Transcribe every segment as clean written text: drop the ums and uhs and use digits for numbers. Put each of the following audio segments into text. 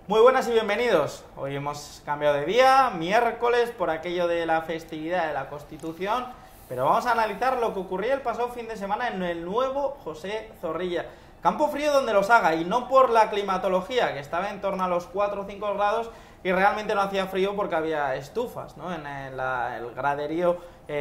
Muy buenas y bienvenidos. Hoy hemos cambiado de día, miércoles, por aquello de la festividad de la Constitución, pero vamos a analizar lo que ocurrió el pasado fin de semana en el nuevo José Zorrilla. Campo frío donde los haga, y no por la climatología, que estaba en torno a los 4 o 5 grados, y realmente no hacía frío porque había estufas, ¿no? En el graderío,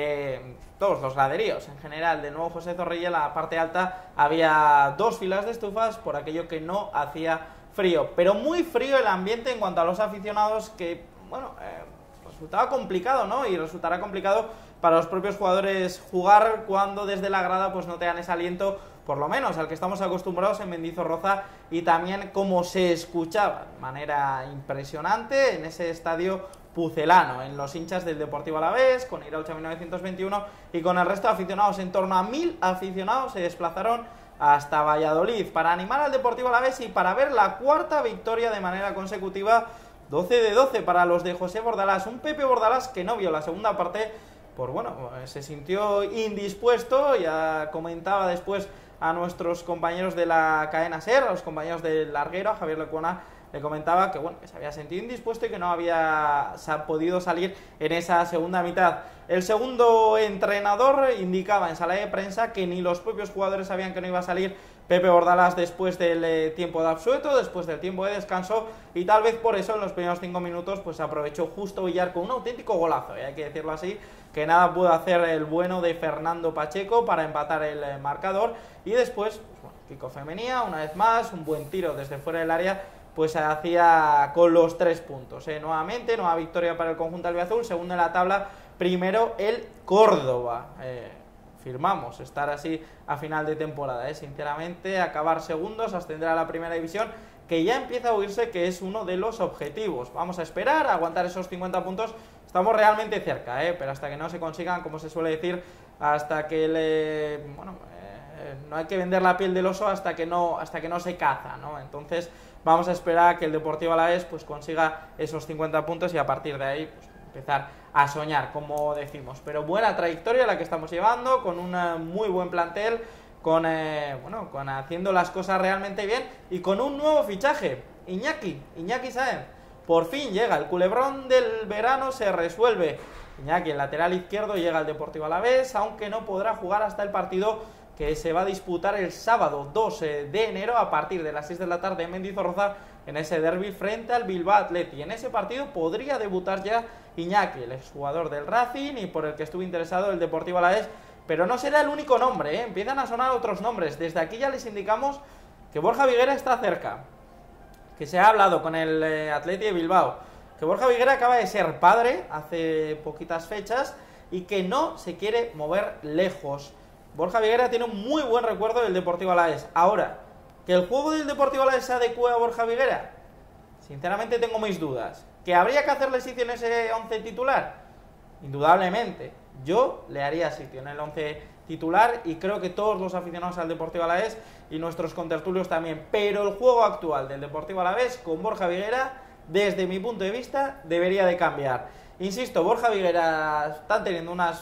todos los graderíos en general del nuevo José Zorrilla, en la parte alta había 2 filas de estufas por aquello que no hacía frío, pero muy frío el ambiente en cuanto a los aficionados, que, bueno, resultaba complicado, ¿no? Y resultará complicado para los propios jugadores jugar cuando desde la grada pues no te dan ese aliento, por lo menos al que estamos acostumbrados en Mendizorroza, y también como se escuchaba de manera impresionante en ese estadio pucelano, en los hinchas del Deportivo Alavés, con Iraucha 1921 y con el resto de aficionados. En torno a 1000 aficionados se desplazaron hasta Valladolid para animar al Deportivo Alavés y para ver la cuarta victoria de manera consecutiva, 12 de 12 para los de José Bordalás. Un Pepe Bordalás que no vio la segunda parte, pues bueno, se sintió indispuesto. Ya comentaba después a nuestros compañeros de la cadena SER, a los compañeros del larguero, a Javier Lecuona, le comentaba que, bueno, que se había sentido indispuesto y que no había podido salir en esa segunda mitad. El segundo entrenador indicaba en sala de prensa que ni los propios jugadores sabían que no iba a salir Pepe Bordalás después del tiempo de absueto, después del tiempo de descanso, y tal vez por eso en los primeros 5 minutos pues aprovechó justo Villar con un auténtico golazo, hay que decirlo así, que nada pudo hacer el bueno de Fernando Pacheco para empatar el marcador. Y después, pues bueno, Kiko Femenía, una vez más, un buen tiro desde fuera del área, pues se hacía con los 3 puntos. Nuevamente, nueva victoria para el conjunto albiazul, segundo en la tabla, primero el Córdoba. Firmamos estar así a final de temporada, sinceramente, acabar segundos, ascender a la primera división, que ya empieza a oírse que es uno de los objetivos. Vamos a esperar, a aguantar esos 50 puntos, estamos realmente cerca, pero hasta que no se consigan, como se suele decir, hasta que no hay que vender la piel del oso hasta que no se caza, ¿no? Entonces vamos a esperar a que el Deportivo Alavés pues consiga esos 50 puntos y a partir de ahí pues empezar a soñar, como decimos. Pero buena trayectoria la que estamos llevando, con un muy buen plantel, con haciendo las cosas realmente bien y con un nuevo fichaje, Iñaki Sáenz. Por fin llega, el culebrón del verano se resuelve. Iñaki, el lateral izquierdo, llega al Deportivo Alavés, aunque no podrá jugar hasta el partido que se va a disputar el sábado 2 de enero a partir de las 6 de la tarde en Mendizorroza, en ese derbi frente al Bilbao Athletic. En ese partido podría debutar ya Iñaki, el exjugador del Racing y por el que estuvo interesado el Deportivo Alavés, pero no será el único nombre, empiezan a sonar otros nombres. Desde aquí ya les indicamos que Borja Viguera está cerca, que se ha hablado con el Athletic de Bilbao, que Borja Viguera acaba de ser padre hace poquitas fechas y que no se quiere mover lejos. Borja Viguera tiene un muy buen recuerdo del Deportivo Alavés. Ahora, ¿que el juego del Deportivo Alavés se adecue a Borja Viguera? Sinceramente tengo mis dudas. ¿Que habría que hacerle sitio en ese 11 titular? Indudablemente. Yo le haría sitio en el 11 titular y creo que todos los aficionados al Deportivo Alavés y nuestros contertulios también. Pero el juego actual del Deportivo Alavés con Borja Viguera, desde mi punto de vista, debería de cambiar. Insisto, Borja Viguera están teniendo unas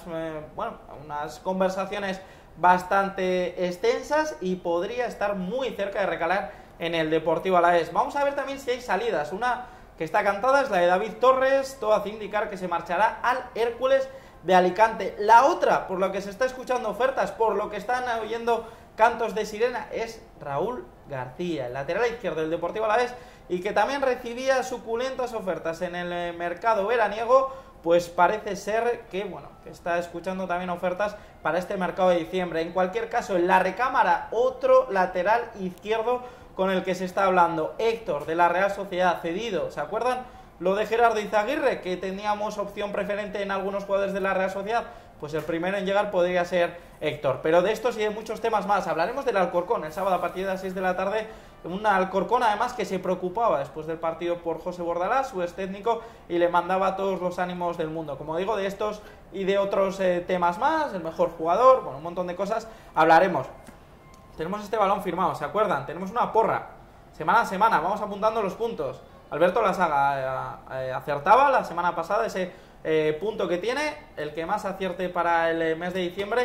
conversaciones bastante extensas y podría estar muy cerca de recalar en el Deportivo Alavés. Vamos a ver también si hay salidas. Una que está cantada es la de David Torres, todo hace indicar que se marchará al Hércules de Alicante. La otra, por lo que se está escuchando ofertas, por lo que están oyendo cantos de sirena, es Raúl García, el lateral izquierdo del Deportivo Alavés, y que también recibía suculentas ofertas en el mercado veraniego. Pues parece ser que, que está escuchando también ofertas para este mercado de diciembre. En cualquier caso, en la recámara, otro lateral izquierdo con el que se está hablando, Héctor, de la Real Sociedad, cedido. ¿Se acuerdan lo de Gerardo Izaguirre, que teníamos opción preferente en algunos jugadores de la Real Sociedad? Pues el primero en llegar podría ser Héctor. Pero de estos y de muchos temas más hablaremos del Alcorcón el sábado a partir de las 6 de la tarde. Un Alcorcón además que se preocupaba después del partido por José Bordalás, su ex técnico, y le mandaba todos los ánimos del mundo. Como digo, de estos y de otros temas más, el mejor jugador, un montón de cosas hablaremos. Tenemos este balón firmado, ¿se acuerdan? Tenemos una porra, semana a semana, vamos apuntando los puntos. Alberto Lasaga acertaba la semana pasada ese punto que tiene, el que más acierte para el mes de diciembre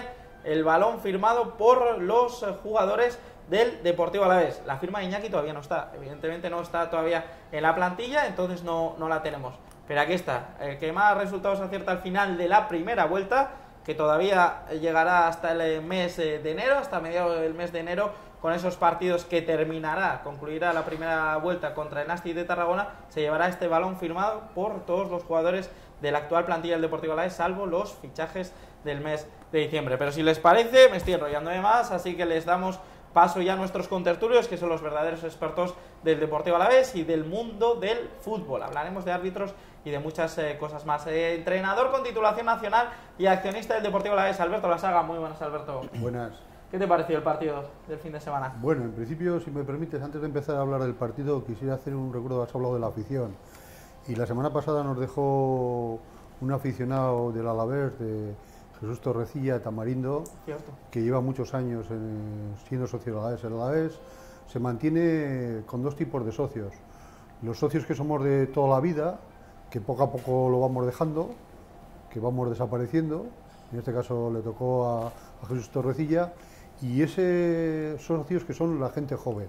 el balón firmado por los jugadores del Deportivo Alavés. La firma de Iñaki todavía no está, evidentemente no está todavía en la plantilla, entonces no la tenemos. Pero aquí está, el que más resultados acierta al final de la primera vuelta, que todavía llegará hasta el mes de enero, hasta mediados del mes de enero, con esos partidos que concluirá la primera vuelta contra el Nasti de Tarragona, se llevará este balón firmado por todos los jugadores de la actual plantilla del Deportivo Alavés, salvo los fichajes del mes de diciembre. Pero si les parece, me estoy enrollando de más, así que les damos paso ya a nuestros contertulios, que son los verdaderos expertos del Deportivo Alavés y del mundo del fútbol. Hablaremos de árbitros y de muchas cosas más. Entrenador con titulación nacional y accionista del Deportivo Alavés, Alberto Lasaga. Muy buenas, Alberto. Buenas. ¿Qué te pareció el partido del fin de semana? Bueno, en principio, si me permites, antes de empezar a hablar del partido, quisiera hacer un recuerdo. Has hablado de la afición. Y la semana pasada nos dejó un aficionado del Alavés, de Jesús Torrecilla, de Tamarindo, Cierto, que lleva muchos años siendo socio del Alavés. El Alavés se mantiene con dos tipos de socios. Los socios que somos de toda la vida, que poco a poco lo vamos dejando, que vamos desapareciendo. En este caso le tocó a Jesús Torrecilla. Y esos socios que son la gente joven.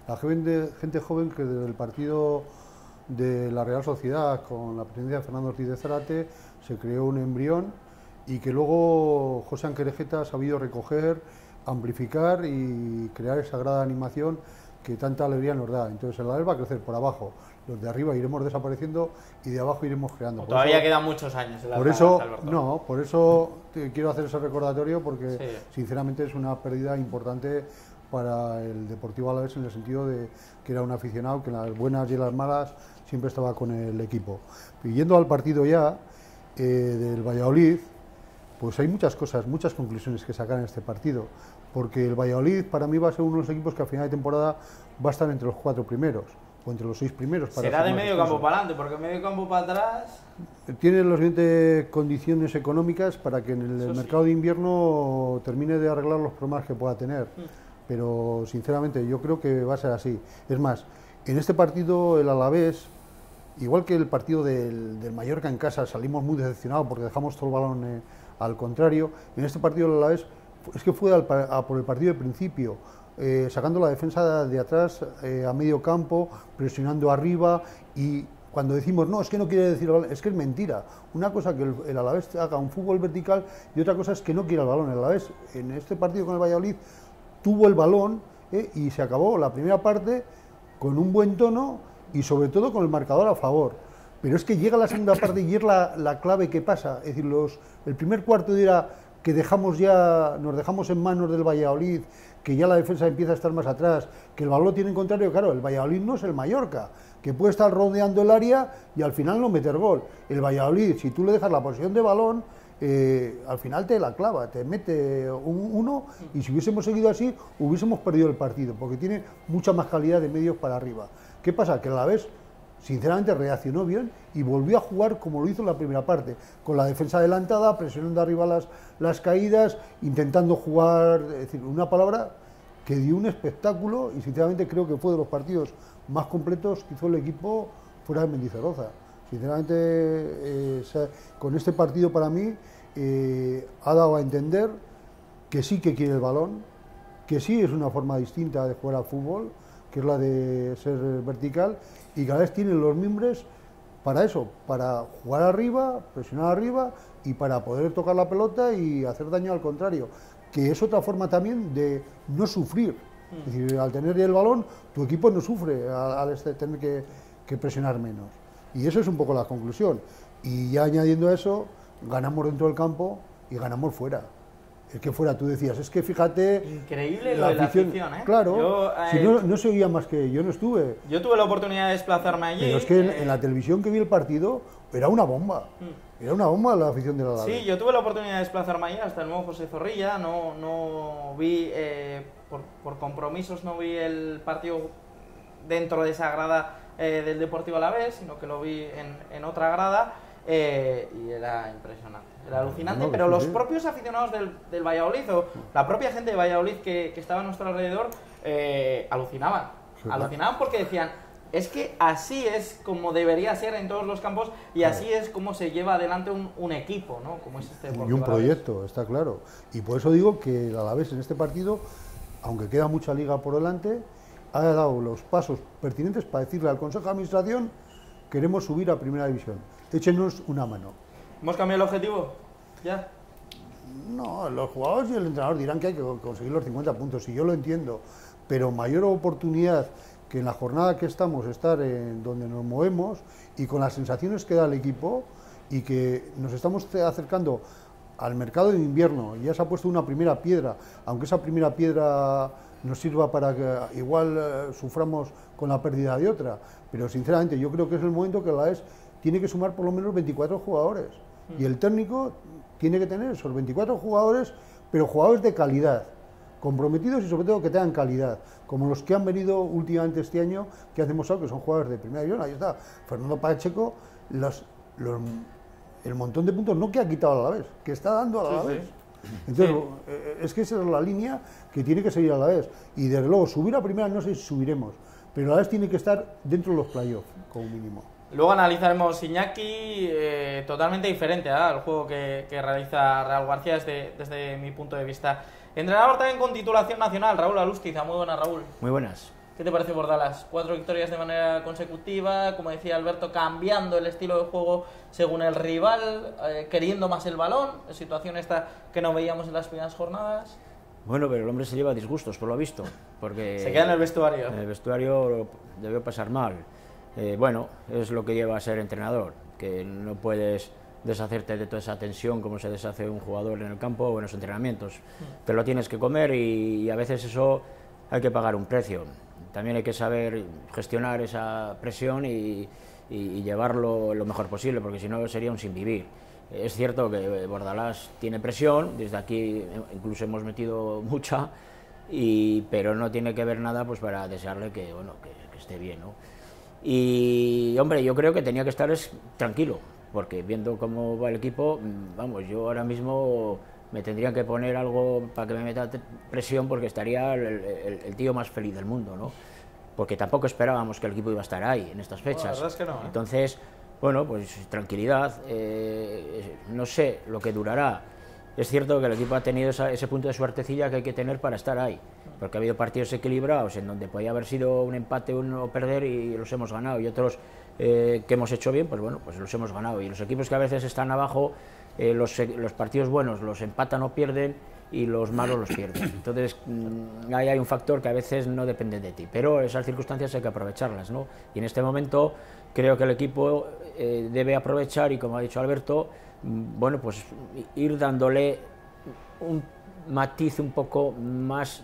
Gente joven que desde el partido de la Real Sociedad, con la presidencia de Fernando Ortiz de Zárate, se creó un embrión y que luego José Anquerejeta ha sabido recoger, amplificar y crear esa grada de animación que tanta alegría nos da. Entonces el Alavés va a crecer por abajo, los de arriba iremos desapareciendo y de abajo iremos creando. Todavía quedan muchos años en la por eso te quiero hacer ese recordatorio, porque sí, sinceramente es una pérdida importante para el Deportivo Alavés, en el sentido de que era un aficionado que en las buenas y en las malas siempre estaba con el equipo. Y yendo al partido ya del Valladolid, pues hay muchas cosas, muchas conclusiones que sacar en este partido, porque el Valladolid para mí va a ser uno de los equipos que a final de temporada va a estar entre los 4 primeros, o entre los 6 primeros. Será de medio campo para adelante, porque medio campo para atrás... Tiene las siguientes condiciones económicas para que en el mercado de invierno termine de arreglar los problemas que pueda tener, pero sinceramente yo creo que va a ser así. Es más, en este partido el Alavés, igual que el partido del Mallorca en casa, salimos muy decepcionados porque dejamos todo el balón al contrario. En este partido el Alavés es que fue por el partido de principio, sacando la defensa de atrás a medio campo, presionando arriba, y cuando decimos no, es que no quiere decir el balón, es que es mentira. Una cosa que el Alavés haga un fútbol vertical y otra cosa es que no quiera el balón. El Alavés en este partido con el Valladolid tuvo el balón y se acabó la primera parte con un buen tono y sobre todo con el marcador a favor. Pero es que llega la segunda parte y es la clave que pasa. Es decir, el primer cuarto era que nos dejamos en manos del Valladolid, que ya la defensa empieza a estar más atrás, que el balón lo tiene en contrario. Claro, el Valladolid no es el Mallorca, que puede estar rodeando el área y al final no meter gol. El Valladolid, si tú le dejas la posesión de balón, al final te la clava, te mete uno, y si hubiésemos seguido así, hubiésemos perdido el partido, porque tiene mucha más calidad de medios para arriba. ¿Qué pasa? Que el Alavés sinceramente reaccionó bien y volvió a jugar como lo hizo en la primera parte, con la defensa adelantada, presionando arriba las caídas, intentando jugar, es decir, una palabra que dio un espectáculo, y sinceramente creo que fue de los partidos más completos que hizo el equipo fuera de Mendizorroza. Sinceramente, con este partido para mí ha dado a entender que sí que quiere el balón, que sí es una forma distinta de jugar al fútbol, que es la de ser vertical, y cada vez tiene los mimbres para eso, para jugar arriba, presionar arriba y para poder tocar la pelota y hacer daño al contrario, que es otra forma también de no sufrir. Es decir, al tener el balón, tu equipo no sufre al tener que presionar menos. Y eso es un poco la conclusión. Y ya añadiendo a eso, ganamos dentro del campo y ganamos fuera. Es que fuera, tú decías, es que fíjate... Increíble lo de la afición, ¿eh? Claro, si no se oía más que... Yo no estuve. Yo tuve la oportunidad de desplazarme allí. Pero es que en la televisión que vi el partido, era una bomba. Era una bomba la afición de la Alavés. Sí, yo tuve la oportunidad de desplazarme allí hasta el nuevo José Zorrilla. No vi, por compromisos, no vi el partido dentro de esa grada del Deportivo Alavés, sino que lo vi en otra grada. Y era impresionante, era alucinante, pero sí, los propios aficionados del Valladolid, o la propia gente de Valladolid que estaba a nuestro alrededor, alucinaban, porque decían, Es que así es como debería ser en todos los campos y así es como se lleva adelante un equipo, ¿no? Como es este y un proyecto, está claro. Y por eso digo que el Alavés en este partido, aunque queda mucha liga por delante, ha dado los pasos pertinentes para decirle al Consejo de Administración: queremos subir a Primera División, échenos una mano. ¿Hemos cambiado el objetivo? ¿Ya? No, los jugadores y el entrenador dirán que hay que conseguir los 50 puntos, y yo lo entiendo, pero mayor oportunidad que en la jornada que estamos, estar en donde nos movemos y con las sensaciones que da el equipo, y que nos estamos acercando al mercado de invierno. Ya se ha puesto una primera piedra, aunque esa primera piedra nos sirva para que igual suframos con la pérdida de otra, pero sinceramente yo creo que es el momento que la ES tiene que sumar por lo menos 24 jugadores, y el técnico tiene que tener esos 24 jugadores, pero jugadores de calidad, comprometidos y sobre todo que tengan calidad, como los que han venido últimamente este año, que han demostrado que son jugadores de primera división. Ahí está Fernando Pacheco, el montón de puntos, no que ha quitado a la vez, que está dando a la vez. Entonces, es que esa es la línea que tiene que seguir a la vez, y desde luego subir a primera no sé si subiremos, pero a la vez tiene que estar dentro de los playoffs como mínimo. Luego analizaremos Iñaki, totalmente diferente al juego que realiza Raúl García desde mi punto de vista. Entrenador también con titulación nacional, Raúl Alustiza. Muy buenas, Raúl. Muy buenas. ¿Qué te parece Bordalas? 4 victorias de manera consecutiva, como decía Alberto, cambiando el estilo de juego según el rival, queriendo más el balón, situación esta que no veíamos en las primeras jornadas. Bueno, pero el hombre se lleva disgustos, por lo visto, porque se queda en el vestuario. En el vestuario debió pasar mal. Bueno, es lo que lleva a ser entrenador, que no puedes deshacerte de toda esa tensión como se deshace un jugador en el campo o en los entrenamientos. Te lo tienes que comer, y a veces eso hay que pagar un precio. También hay que saber gestionar esa presión y llevarlo lo mejor posible, porque si no sería un sinvivir. Es cierto que Bordalás tiene presión, desde aquí incluso hemos metido mucha, pero no tiene que ver nada pues para desearle que, bueno, que esté bien, ¿no? Y hombre, yo creo que tenía que estar tranquilo, porque viendo cómo va el equipo, vamos, yo ahora mismo me tendrían que poner algo para que me meta presión, porque estaría el tío más feliz del mundo, ¿no? Porque tampoco esperábamos que el equipo iba a estar ahí en estas fechas. La verdad es que no, ¿eh? Entonces, bueno, pues tranquilidad, no sé lo que durará. Es cierto que el equipo ha tenido ese punto de suertecilla que hay que tener para estar ahí, porque ha habido partidos equilibrados en donde podía haber sido un empate o perder y los hemos ganado, y otros que hemos hecho bien, pues bueno, pues los hemos ganado. Y los equipos que a veces están abajo, los partidos buenos los empatan o pierden, y los malos los pierden. Entonces ahí hay un factor que a veces no depende de ti, pero esas circunstancias hay que aprovecharlas, ¿no? Y en este momento creo que el equipo debe aprovechar, y como ha dicho Alberto, bueno, pues ir dándole un matiz un poco más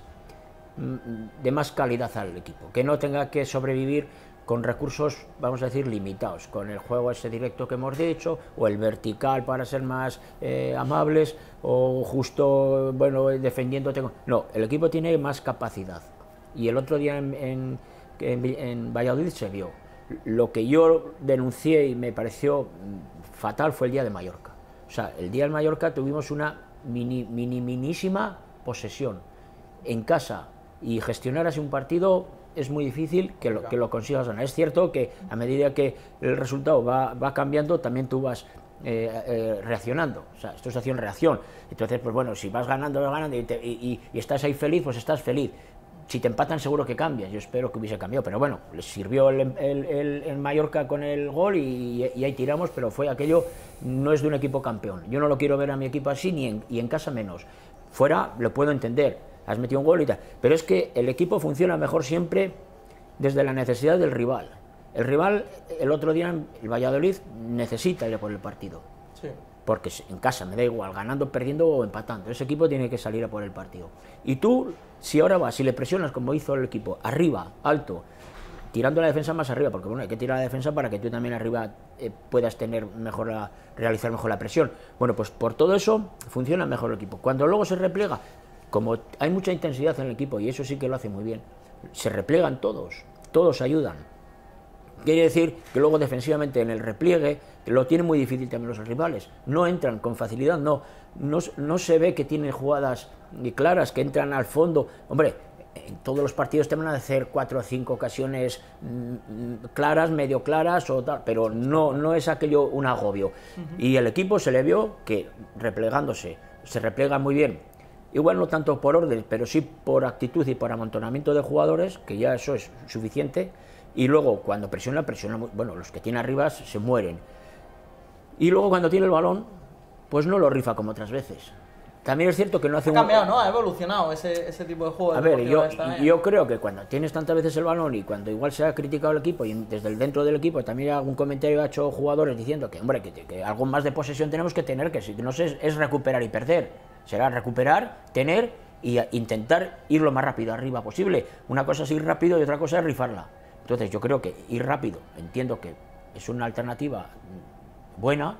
de más calidad al equipo, que no tenga que sobrevivir con recursos, vamos a decir, limitados, con el juego ese directo que hemos dicho, o el vertical para ser más amables, o justo, bueno, defendiéndote. No, el equipo tiene más capacidad, y el otro día en Valladolid se vio. Lo que yo denuncié y me pareció fatal fue el día de Mallorca. O sea, el día de Mallorca tuvimos una minísima posesión en casa, y gestionar así un partido es muy difícil que lo consigas ganar. Es cierto que a medida que el resultado va cambiando, también tú vas reaccionando. O sea, esto es acción-reacción. Entonces, pues bueno, si vas ganando y estás ahí feliz, pues estás feliz. Si te empatan, seguro que cambias. Yo espero que hubiese cambiado, pero bueno, les sirvió el Mallorca con el gol, y ahí tiramos, pero fue aquello, no es de un equipo campeón. Yo no lo quiero ver a mi equipo así, y en casa menos. Fuera lo puedo entender, has metido un gol y tal, pero es que el equipo funciona mejor siempre desde la necesidad del rival. El rival, el otro día, el Valladolid, necesita ir a por el partido. Sí. Porque en casa me da igual, ganando, perdiendo o empatando. Ese equipo tiene que salir a por el partido. Y tú, si ahora vas, si le presionas como hizo el equipo, arriba, alto, tirando la defensa más arriba, porque bueno, hay que tirar la defensa para que tú también arriba puedas tener realizar mejor la presión. Bueno, pues por todo eso funciona mejor el equipo. Cuando luego se replega, como hay mucha intensidad en el equipo, y eso sí que lo hace muy bien, se replegan todos ayudan. quiere decir que luego defensivamente en el repliegue lo tienen muy difícil también los rivales, no entran con facilidad, no se ve que tienen jugadas claras, que entran al fondo. Hombre, en todos los partidos te van a hacer 4 o 5 ocasiones claras, medio claras o tal, pero no es aquello un agobio. Y el equipo se le vio que replegándose, se replega muy bien. Igual no tanto por orden, pero sí por actitud y por amontonamiento de jugadores, que ya eso es suficiente. Y luego cuando presiona, bueno, los que tiene arriba se mueren. Y luego cuando tiene el balón, pues no lo rifa como otras veces. También es cierto que no hace ha cambiado, ¿no? Ha evolucionado ese tipo de juego. A ver, yo creo que cuando tienes tantas veces el balón y cuando igual se ha criticado el equipo y desde el dentro del equipo también algún comentario ha hecho jugadores diciendo que, hombre, que algo más de posesión tenemos que tener, que si no es recuperar y perder, será recuperar, tener y intentar ir lo más rápido arriba posible. Una cosa es ir rápido y otra cosa es rifarla. Entonces yo creo que ir rápido, entiendo que es una alternativa buena.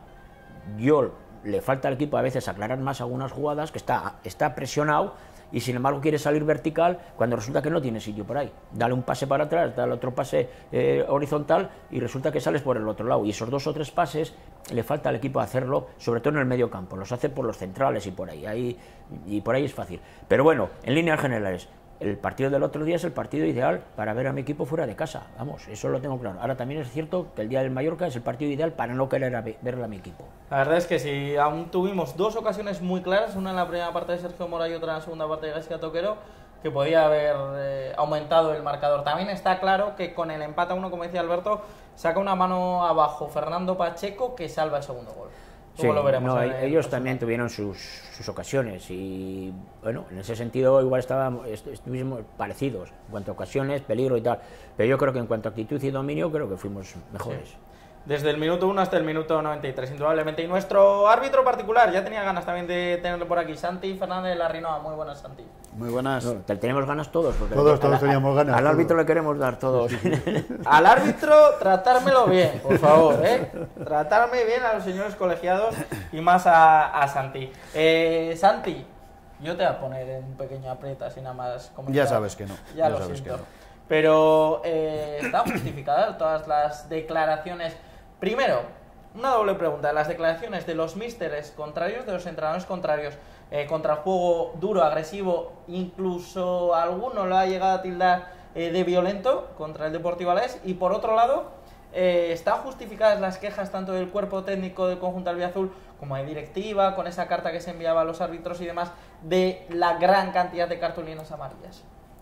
Le falta al equipo a veces aclarar más algunas jugadas, que está presionado y sin embargo quiere salir vertical cuando resulta que no tiene sitio por ahí. Dale un pase para atrás, dale otro pase horizontal y resulta que sales por el otro lado. Y esos 2 o 3 pases le falta al equipo hacerlo, sobre todo en el medio campo. Los hace por los centrales y por ahí es fácil. Pero bueno, en líneas generales, el partido del otro día es el partido ideal para ver a mi equipo fuera de casa. Vamos, eso lo tengo claro. Ahora también es cierto que el día del Mallorca es el partido ideal para no querer verle a mi equipo. La verdad es que sí, aún tuvimos 2 ocasiones muy claras, una en la primera parte de Sergio Mora y otra en la segunda parte de García Toquero, que podía haber aumentado el marcador. También está claro que con el empate a 1, como decía Alberto, saca una mano abajo Fernando Pacheco, que salva el segundo gol. Sí, lo veremos ellos también tuvieron sus ocasiones y bueno, en ese sentido igual estuvimos parecidos en cuanto a ocasiones, peligro y tal, pero yo creo que en cuanto a actitud y dominio creo que fuimos mejores. Sí. Desde el minuto 1 hasta el minuto 93, indudablemente. Y nuestro árbitro particular, ya tenía ganas también de tenerlo por aquí, Santi Fernández Larrinoa. Muy buenas, Santi. Muy buenas. No, tenemos ganas todos. Porque todos teníamos ganas. Al árbitro le queremos dar todos. Al árbitro, tratármelo bien, por favor, ¿eh? Tratarme bien a los señores colegiados y más a Santi. Santi, yo te voy a poner en un pequeño aprieta, así nada más. Ya sabes que no. Ya lo sabes siento. que no. Pero están justificadas todas las declaraciones. Primero, una doble pregunta. Las declaraciones de los místeres contrarios, de los entrenadores contrarios, contra el juego duro, agresivo, incluso alguno lo ha llegado a tildar de violento contra el Deportivo Alavés. Y por otro lado, están justificadas las quejas tanto del cuerpo técnico del conjunto albiazul como de directiva, con esa carta que se enviaba a los árbitros y demás, de la gran cantidad de cartulinas amarillas.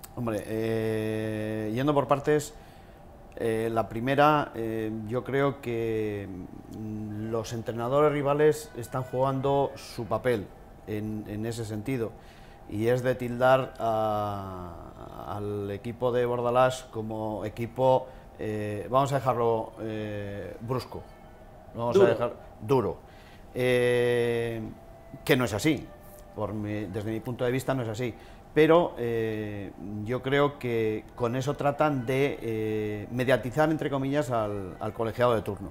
Hombre, yendo por partes, la primera, yo creo que los entrenadores rivales están jugando su papel en ese sentido, y es de tildar al equipo de Bordalás como equipo, vamos a dejarlo brusco, vamos a dejar duro, que no es así, desde mi punto de vista no es así. Pero yo creo que con eso tratan de mediatizar, entre comillas, al colegiado de turno.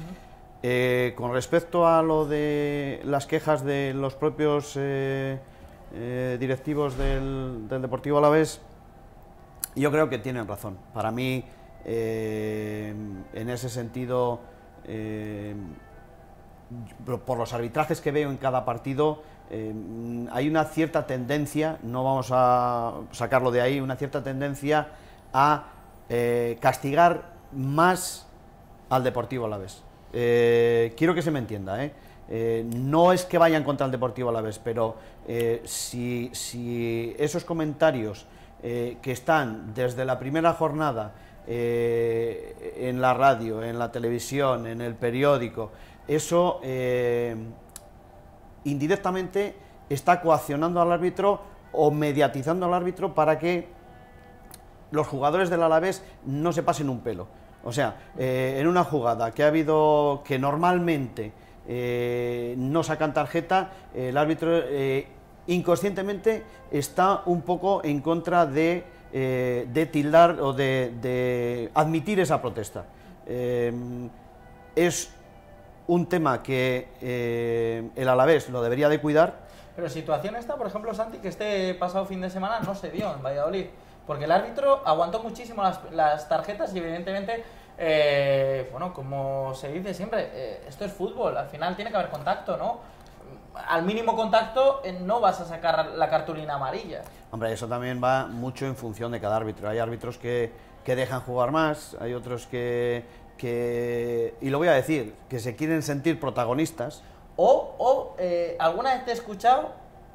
Con respecto a lo de las quejas de los propios directivos del Deportivo Alavés, yo creo que tienen razón. Para mí, en ese sentido, por los arbitrajes que veo en cada partido, hay una cierta tendencia, no vamos a sacarlo de ahí, una cierta tendencia a castigar más al Deportivo Alavés. Quiero que se me entienda, no es que vayan contra el Deportivo Alavés, pero si esos comentarios que están desde la primera jornada en la radio, en la televisión, en el periódico, eso indirectamente está coaccionando al árbitro o mediatizando al árbitro para que los jugadores del Alavés no se pasen un pelo. O sea, en una jugada que ha habido, que normalmente no sacan tarjeta, el árbitro inconscientemente está un poco en contra de tildar o de admitir esa protesta. Es un tema que el Alavés lo debería de cuidar. Pero situación esta, por ejemplo, Santi, que este pasado fin de semana no se dio en Valladolid, porque el árbitro aguantó muchísimo las tarjetas y evidentemente bueno, como se dice siempre, esto es fútbol, al final tiene que haber contacto, ¿no? Al mínimo contacto no vas a sacar la cartulina amarilla. Hombre, eso también va mucho en función de cada árbitro. Hay árbitros que dejan jugar más, hay otros que, y lo voy a decir, que se quieren sentir protagonistas. Alguna vez te he escuchado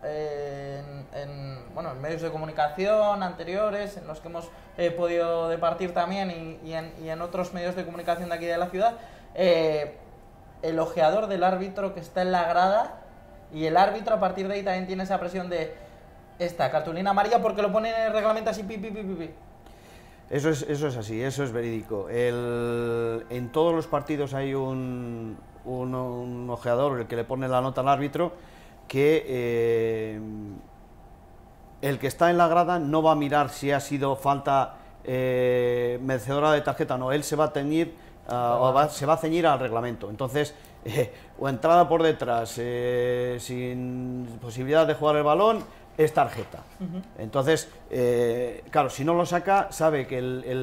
bueno, en medios de comunicación anteriores, en los que hemos podido departir también, y en otros medios de comunicación de aquí de la ciudad, el ojeador del árbitro que está en la grada, y el árbitro a partir de ahí también tiene esa presión de esta cartulina amarilla porque lo ponen en el reglamento así, pi. Eso es así, eso es verídico. En todos los partidos hay un ojeador, el que le pone la nota al árbitro, que el que está en la grada no va a mirar si ha sido falta merecedora de tarjeta o no. Él se va a teñir se va a ceñir al reglamento. Entonces, o entrada por detrás sin posibilidad de jugar el balón, es tarjeta. Entonces, claro, si no lo saca, sabe que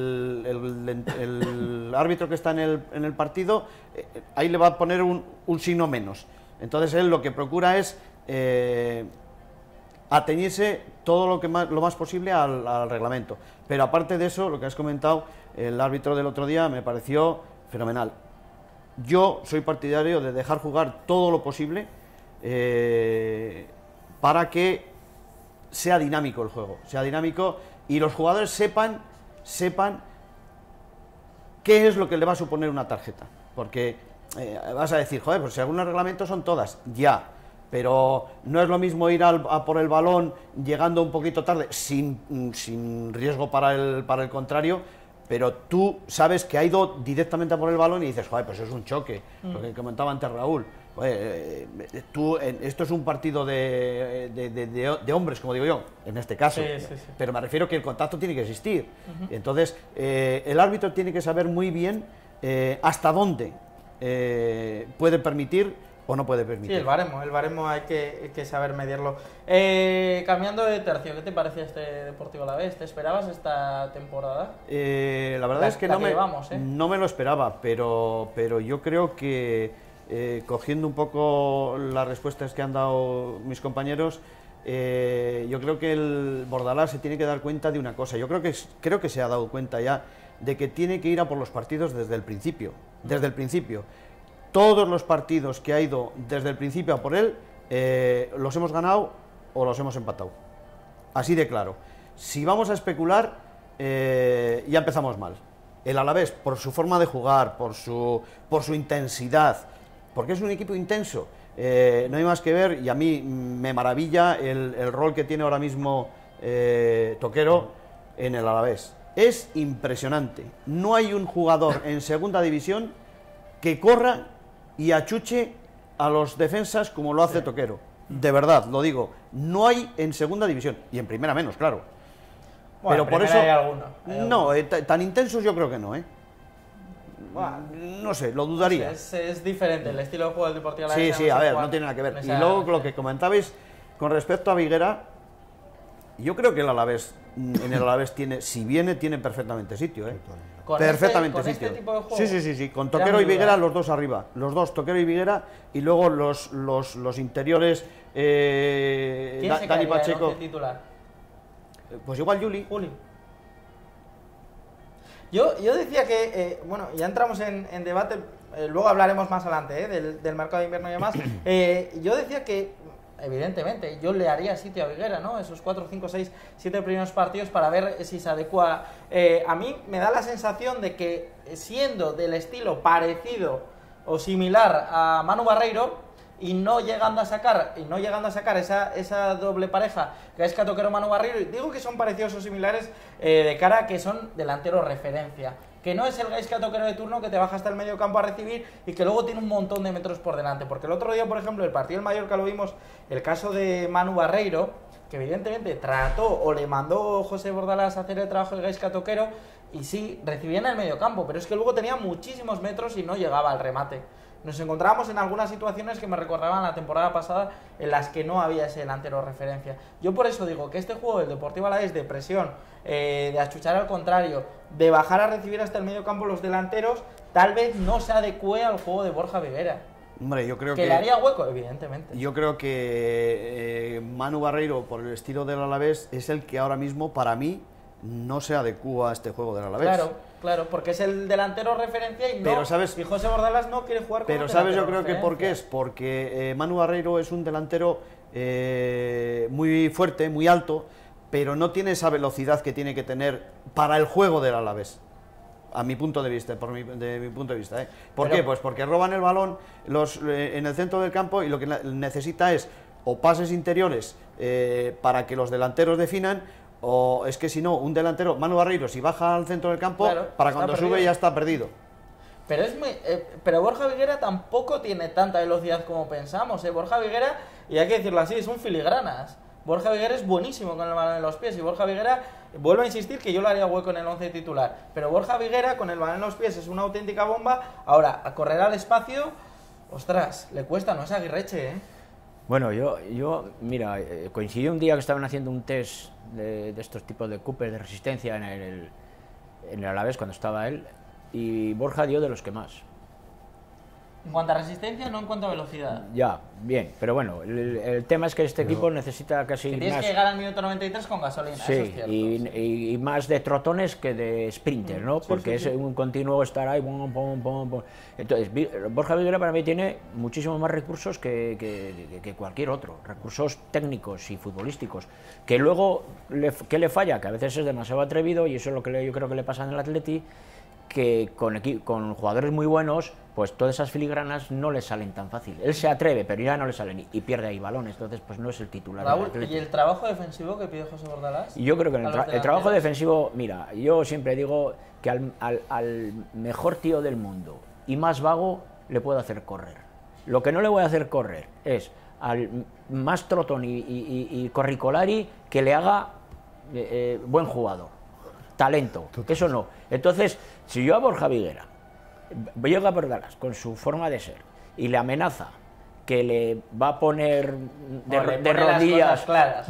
el árbitro que está en el partido, ahí le va a poner un signo menos. Entonces él lo que procura es atañirse todo lo más posible al reglamento. Pero aparte de eso, lo que has comentado, el árbitro del otro día me pareció fenomenal. Yo soy partidario de dejar jugar todo lo posible para que sea dinámico el juego, sea dinámico y los jugadores sepan qué es lo que le va a suponer una tarjeta. Porque vas a decir, joder, pues si algunos reglamentos son todas, ya, pero no es lo mismo ir a por el balón llegando un poquito tarde, sin riesgo para el contrario, pero tú sabes que ha ido directamente a por el balón y dices, joder, pues es un choque, lo que comentaba antes Raúl. Esto es un partido de hombres, como digo yo, en este caso, sí. Pero me refiero que el contacto tiene que existir. Entonces, el árbitro tiene que saber muy bien hasta dónde puede permitir o no puede permitir. Sí, el baremo hay que saber medirlo. Cambiando de tercio, ¿qué te parecía este Deportivo Alavés? ¿Te esperabas esta temporada? La verdad es que no me lo esperaba, pero yo creo que cogiendo un poco las respuestas que han dado mis compañeros, yo creo que el Bordalás se tiene que dar cuenta de una cosa. Yo creo que se ha dado cuenta ya de que tiene que ir a por los partidos desde el principio. Todos los partidos que ha ido desde el principio a por él, los hemos ganado o los hemos empatado. Así de claro. Si vamos a especular, ya empezamos mal. El Alavés, por su forma de jugar, por su intensidad, porque es un equipo intenso, no hay más que ver, y a mí me maravilla el rol que tiene ahora mismo Toquero en el Alavés. Es impresionante. No hay un jugador en segunda división que corra y achuche a los defensas como lo hace Toquero. De verdad, lo digo. No hay en segunda división, y en primera menos, claro. Bueno, pero por eso hay alguno. No, tan intensos yo creo que no, Bueno, no sé, lo dudaría. Es diferente el estilo de juego del Deportivo Alavés. Sí, a ver, no tiene nada que ver. Y luego lo que comentabais con respecto a Viguera, yo creo que en el Alavés tiene perfectamente sitio, perfectamente sitio. Este tipo de juego. Sí, con Toquero y Viguera los dos arriba, los dos, Toquero y Viguera, y luego los interiores, Dani Pacheco. Titular? Pues igual Juli. Yo decía que, bueno, ya entramos en debate, luego hablaremos más adelante del mercado de invierno y demás. Yo decía que, evidentemente, yo le haría sitio a Viguera, ¿no? Esos 4, 5, 6, 7 primeros partidos para ver si se adecua. A mí me da la sensación de que, siendo del estilo parecido o similar a Manu Barreiro, y no llegando a sacar esa doble pareja Gaizka Toquero Manu Barreiro, digo que son parecidos o similares de cara a que son delanteros referencia, que no es el Gaizka Toquero de turno que te baja hasta el medio campo a recibir y que luego tiene un montón de metros por delante, porque el otro día, por ejemplo, el partido del Mallorca lo vimos, el caso de Manu Barreiro, que evidentemente trató o le mandó José Bordalás a hacer el trabajo de Gaizka Toquero, y sí, recibía en el medio campo, pero es que luego tenía muchísimos metros y no llegaba al remate. Nos encontrábamos en algunas situaciones que me recordaban la temporada pasada en las que no había ese delantero referencia. Yo por eso digo que este juego del Deportivo Alavés de presión, de achuchar al contrario, de bajar a recibir hasta el medio campo los delanteros, tal vez no se adecue al juego de Borja Viguera. Hombre, yo creo que le haría hueco, evidentemente. Yo creo que Manu Barreiro, por el estilo del Alavés, es el que ahora mismo, para mí, no se adecúa a este juego del Alavés. Claro, porque es el delantero referencia y no. Pero, ¿sabes? Y José Bordalas no quiere jugar con Pero ¿sabes? Yo creo que ¿por qué es? Porque Manu Barreiro es un delantero muy fuerte, muy alto, pero no tiene esa velocidad que tiene que tener para el juego del Alavés. A mi punto de vista, de mi punto de vista. ¿Por qué? Pues porque roban el balón en el centro del campo y lo que necesita es o pases interiores para que los delanteros definan, o es que si no, un delantero, Manu Barreiro, si baja al centro del campo, para cuando sube ya está perdido. Pero Borja Viguera tampoco tiene tanta velocidad como pensamos. Borja Viguera, y hay que decirlo así, es un filigranas. Borja Viguera es buenísimo con el balón en los pies y Borja Viguera, vuelvo a insistir que yo lo haría hueco en el 11 titular, pero Borja Viguera con el balón en los pies es una auténtica bomba. Ahora, a correr al espacio, ostras, le cuesta, no es Aguirreche, Bueno, yo mira, coincidí un día que estaban haciendo un test de estos tipos de Cooper de resistencia en el Alavés cuando estaba él, y Borja dio de los que más. En cuanto a resistencia, no en cuanto a velocidad. Ya, bien, pero bueno, el tema es que este equipo necesita casi que tienes más... que llegar al minuto 93 con gasolina, sí, eso es cierto. Y más de trotones que de sprinter, ¿no? Porque es un continuo estar ahí, pum, pum, pum, pum. Entonces, Borja Viguera para mí tiene muchísimos más recursos que cualquier otro, recursos técnicos y futbolísticos, que luego, ¿qué le falla? Que a veces es demasiado atrevido, y eso es lo que yo creo que le pasa en el Atleti, que con jugadores muy buenos, pues todas esas filigranas no le salen tan fácil. Él se atreve, pero ya no le salen y pierde ahí balones, entonces pues no es el titular. Raúl, ¿y el trabajo defensivo que pide José Bordalás? Yo creo que el trabajo defensivo, mira, yo siempre digo que al mejor tío del mundo y más vago le puedo hacer correr. Lo que no le voy a hacer correr es al más trotón y corricolari que le haga buen jugador. Talento, eso no. Entonces, si yo a Borja Viguera llega a Bordalás con su forma de ser y le amenaza que le va a poner de rodillas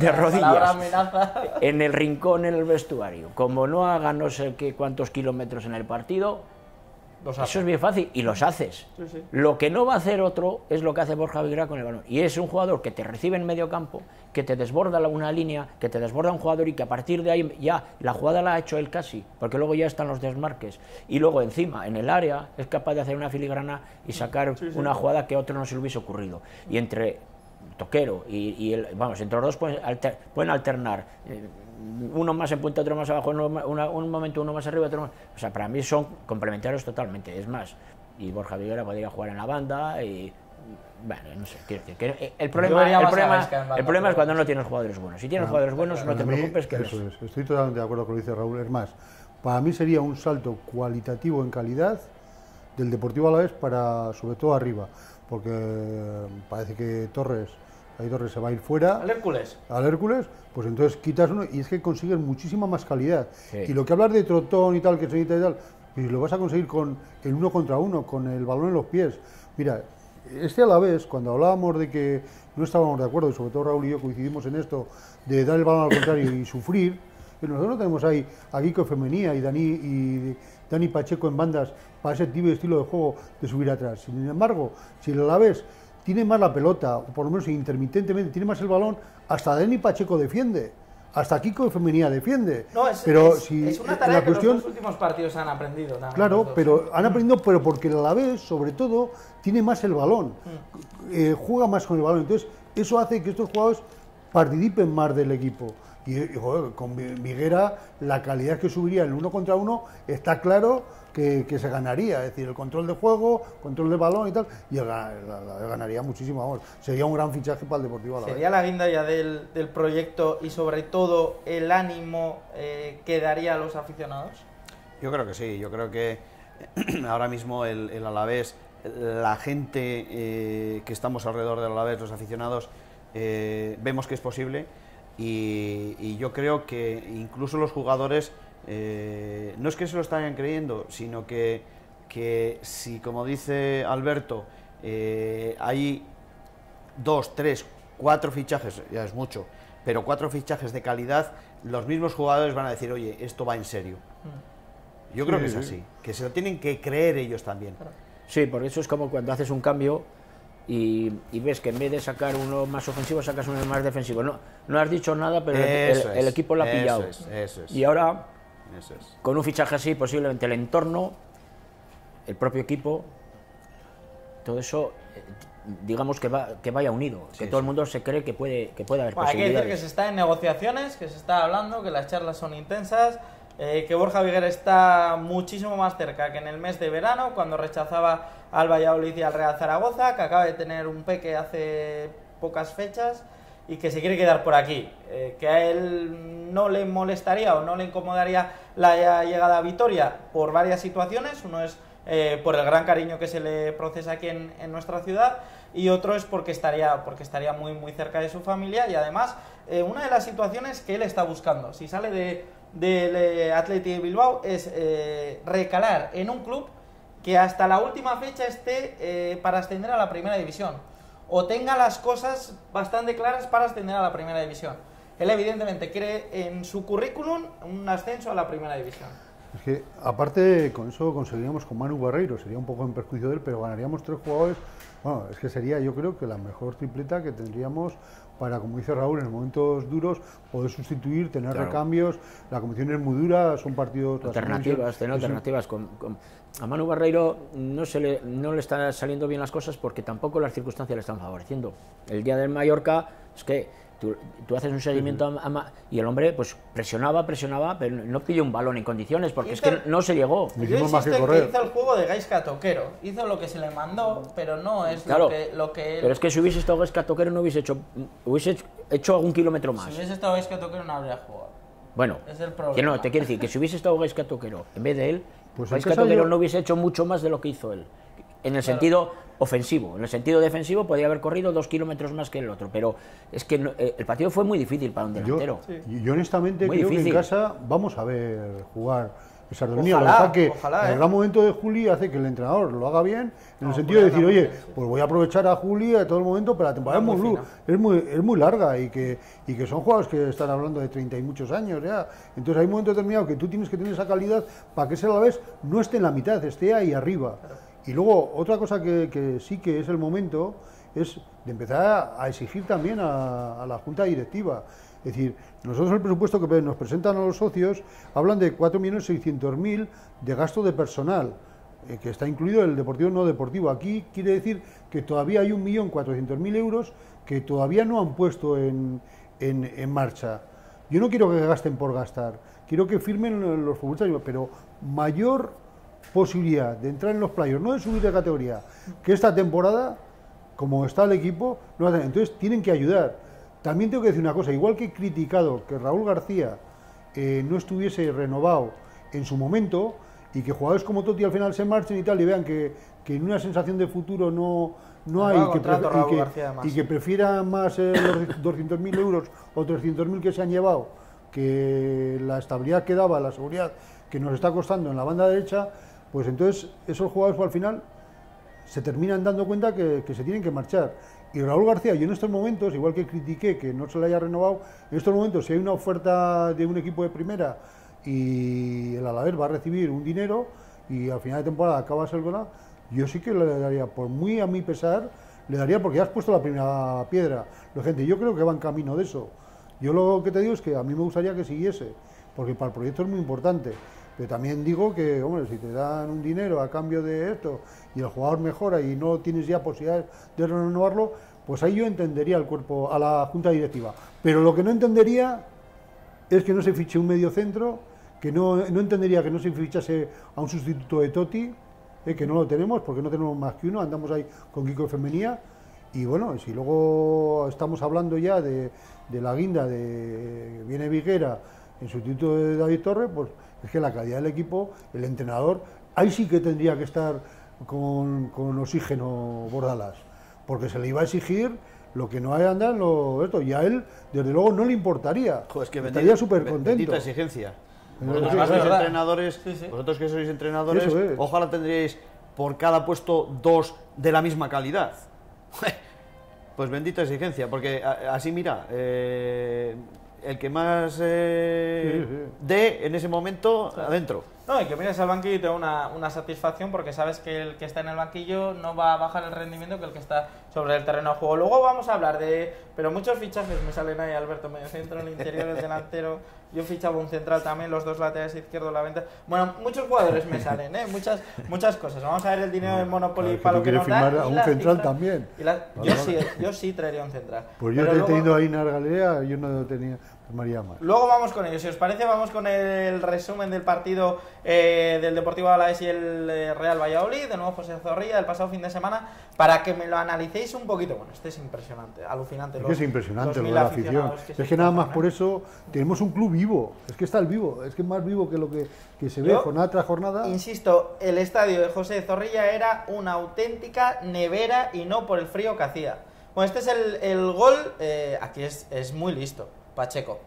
en el rincón en el vestuario, como no haga no sé qué cuántos kilómetros en el partido, eso es bien fácil y los haces. Sí. Lo que no va a hacer otro es lo que hace Borja Viguera con el balón, y es un jugador que te recibe en medio campo, que te desborda una línea, que te desborda un jugador y que a partir de ahí ya la jugada la ha hecho él casi, porque luego ya están los desmarques, y luego encima en el área es capaz de hacer una filigrana y sacar una jugada que a otro no se le hubiese ocurrido. Y entre Toquero y entre los dos pueden alternar, uno más en punta, otro más abajo, un momento uno más arriba, otro más... O sea, para mí son complementarios totalmente, es más, y Borja Viguera podría jugar en la banda y... Bueno, no sé, quiero decir que el problema es cuando no tienes jugadores buenos. Si tienes jugadores buenos, no te preocupes que eso es. Estoy totalmente de acuerdo con lo que dice Raúl. Es más, para mí sería un salto cualitativo en calidad del Deportivo Alavés para, sobre todo arriba, porque parece que Torres se va a ir fuera. Al Hércules, pues entonces quitas uno y es que consigues muchísima más calidad. Sí. Y lo que hablas de trotón y tal, que se necesita y tal, pues lo vas a conseguir con el 1 contra 1, con el balón en los pies. Mira, este Alavés, cuando hablábamos de que no estábamos de acuerdo, y sobre todo Raúl y yo coincidimos en esto, de dar el balón al contrario y sufrir, que nosotros no tenemos ahí a Kiko Femenía y Dani Pacheco en bandas para ese tipo de estilo de juego de subir atrás. Sin embargo, si el Alavés tiene más la pelota, o por lo menos intermitentemente tiene más el balón, hasta Dani Pacheco defiende, hasta Kiko Femenía defiende. No, es una tarea que los dos últimos partidos han aprendido. También, claro, pero han aprendido, pero porque el Alavés, sobre todo, tiene más el balón, juega más con el balón. Entonces, eso hace que estos jugadores participen más del equipo. Y joder, con Viguera, la calidad que subiría en el 1 contra 1 está claro que se ganaría. Es decir, el control de juego, control del balón y tal, y él ganaría muchísimo. Vamos, sería un gran fichaje para el Deportivo Alavés. Sería la guinda ya del proyecto y sobre todo el ánimo que daría a los aficionados. Yo creo que sí, yo creo que ahora mismo el Alavés, la gente que estamos alrededor del Alavés, los aficionados, vemos que es posible y yo creo que incluso los jugadores no es que se lo estarían creyendo, sino que si, como dice Alberto, hay 2, 3, 4 fichajes, ya es mucho, pero 4 fichajes de calidad, los mismos jugadores van a decir, oye, esto va en serio. Yo creo que es así, que se lo tienen que creer ellos también. Sí, porque eso es como cuando haces un cambio y ves que en vez de sacar uno más ofensivo, sacas uno más defensivo. No has dicho nada, pero el equipo lo ha pillado. Eso es. Y ahora, con un fichaje así, posiblemente el entorno, el propio equipo, todo eso, digamos que vaya unido, que todo el mundo se cree que puede haber posibilidades. Hay que decir que se está en negociaciones, que se está hablando, que las charlas son intensas, que Borja Viguer está muchísimo más cerca que en el mes de verano, cuando rechazaba al Valladolid y al Real Zaragoza, que acaba de tener un peque hace pocas fechas y que se quiere quedar por aquí, que a él no le molestaría o no le incomodaría la llegada a Vitoria por varias situaciones. Uno es por el gran cariño que se le procesa aquí en nuestra ciudad, y otro es porque estaría muy, muy cerca de su familia, y además una de las situaciones que él está buscando, si sale del Athletic de Bilbao, es recalar en un club que hasta la última fecha esté para ascender a la primera división, o tenga las cosas bastante claras para ascender a la primera división. Él evidentemente quiere en su currículum un ascenso a la primera división. Es que, aparte, con eso conseguiríamos con Manu Barreiro, sería un poco en perjuicio de él, pero ganaríamos 3 jugadores. Bueno, es que sería, yo creo, que la mejor tripleta que tendríamos para, como dice Raúl, en momentos duros, poder sustituir, tener recambios. La competición es muy dura, son partidos... Alternativas, tener alternativas. A Manu Barreiro no le están saliendo bien las cosas porque tampoco las circunstancias le están favoreciendo. El día del Mallorca, es que tú haces un seguimiento y el hombre pues presionaba, pero no pilló un balón en condiciones porque es que no se llegó. Yo insisto en que hizo el juego de Gaizka Toquero, hizo lo que se le mandó, pero no es lo que él... Pero es que si hubiese estado Gaizka Toquero no hubiese hecho algún kilómetro más. Si hubiese estado Gaizka Toquero no habría jugado. Bueno, es el problema. Que no, te quiero decir que si hubiese estado Gaizka Toquero en vez de él, pues Gaizka Toquero no hubiese hecho mucho más de lo que hizo él. En el sentido ofensivo. En el sentido defensivo podía haber corrido 2 kilómetros más que el otro, pero es que el partido fue muy difícil para un delantero. Yo honestamente creo que en casa vamos a ver jugar esa armonía. Ojalá, que en el gran momento de Juli hace que el entrenador lo haga bien, en el sentido de decir, oye, pues voy a aprovechar a Juli a todo el momento, pero la temporada es muy larga y que son jugadores que están hablando de 30 y muchos años ya. Entonces hay un momento determinado que tú tienes que tener esa calidad para que ese Alavés no esté en la mitad, esté ahí arriba. Y luego, otra cosa que sí que es el momento, es de empezar a exigir también a la Junta Directiva. Es decir, nosotros el presupuesto que nos presentan a los socios, hablan de 4.600.000 de gasto de personal, que está incluido el deportivo no deportivo. Aquí quiere decir que todavía hay 1.400.000 euros que todavía no han puesto en marcha. Yo no quiero que gasten por gastar, quiero que firmen los futbolistas, pero mayor posibilidad de entrar en los playoffs, no de subir de categoría, que esta temporada, como está el equipo, no hacen. Entonces tienen que ayudar. También tengo que decir una cosa, igual que he criticado que Raúl García no estuviese renovado en su momento y que jugadores como Totti al final se marchen y tal y vean que en una sensación de futuro no hay, y que prefieran más los 200.000 euros o 300.000 que se han llevado que la estabilidad que daba, la seguridad que nos está costando en la banda derecha, pues entonces esos jugadores al final se terminan dando cuenta que se tienen que marchar. Y Raúl García, yo en estos momentos, igual que critiqué que no se le haya renovado, en estos momentos si hay una oferta de un equipo de primera y el Alavés va a recibir un dinero y al final de temporada acaba Selgona, yo sí que le daría, por muy a mi pesar, le daría porque ya has puesto la primera piedra. Gente, yo creo que va en camino de eso. Yo lo que te digo es que a mí me gustaría que siguiese, porque para el proyecto es muy importante. Pero también digo que, hombre, si te dan un dinero a cambio de esto y el jugador mejora y no tienes ya posibilidades de renovarlo, pues ahí yo entendería al cuerpo, a la Junta Directiva. Pero lo que no entendería es que no se fiche un mediocentro, que no entendería que no se fichase a un sustituto de Totti, que no lo tenemos, porque no tenemos más que uno, andamos ahí con Kiko Femenía. Y bueno, si luego estamos hablando ya de la guinda de viene Viguera en sustituto de David Torre, pues es que la calidad del equipo, el entrenador, ahí sí que tendría que estar con oxígeno Bordalás, porque se le iba a exigir lo que no hay andar en esto, y a él, desde luego, no le importaría. Es que estaría súper contento. Bendita exigencia. Vosotros Sí, que es sois verdad. entrenadores, Sí, sí. vosotros que sois entrenadores, Eso es. ojalá tendríais por cada puesto 2 de la misma calidad. Pues bendita exigencia, porque así mira, el que más dé en ese momento, adentro. No, y que mires al banquillo y te da una satisfacción porque sabes que el que está en el banquillo no va a bajar el rendimiento que el que está sobre el terreno de juego. Luego vamos a hablar de... Pero muchos fichajes me salen ahí, Alberto, medio centro, el interior, el delantero. Yo fichaba un central también, los dos laterales izquierdos, la venta. Bueno, muchos jugadores me salen, muchas cosas. Vamos a ver el dinero del Monopoly que para tú lo que quieres nos da. firmar a y un las central cifras. también. Yo sí traería un central. Pues yo Pero te he luego- tenido ahí en la galería, yo no tenía, María más. Luego vamos con ello. Si os parece, vamos con el resumen del partido del Deportivo Alavés y el Real Valladolid, de nuevo José Zorrilla, del pasado fin de semana, para que me lo analicéis un poquito. Bueno, este es impresionante, alucinante. Es que es impresionante lo de 2000 la afición. aficionados que se Es que nada más forman, por eso tenemos un club vivo. Es que está el vivo. Es que es más vivo que lo que se ve Yo jornada tras jornada. Insisto, el estadio de José Zorrilla era una auténtica nevera y no por el frío que hacía. Bueno, este es el gol. Aquí es muy listo, Pacheco.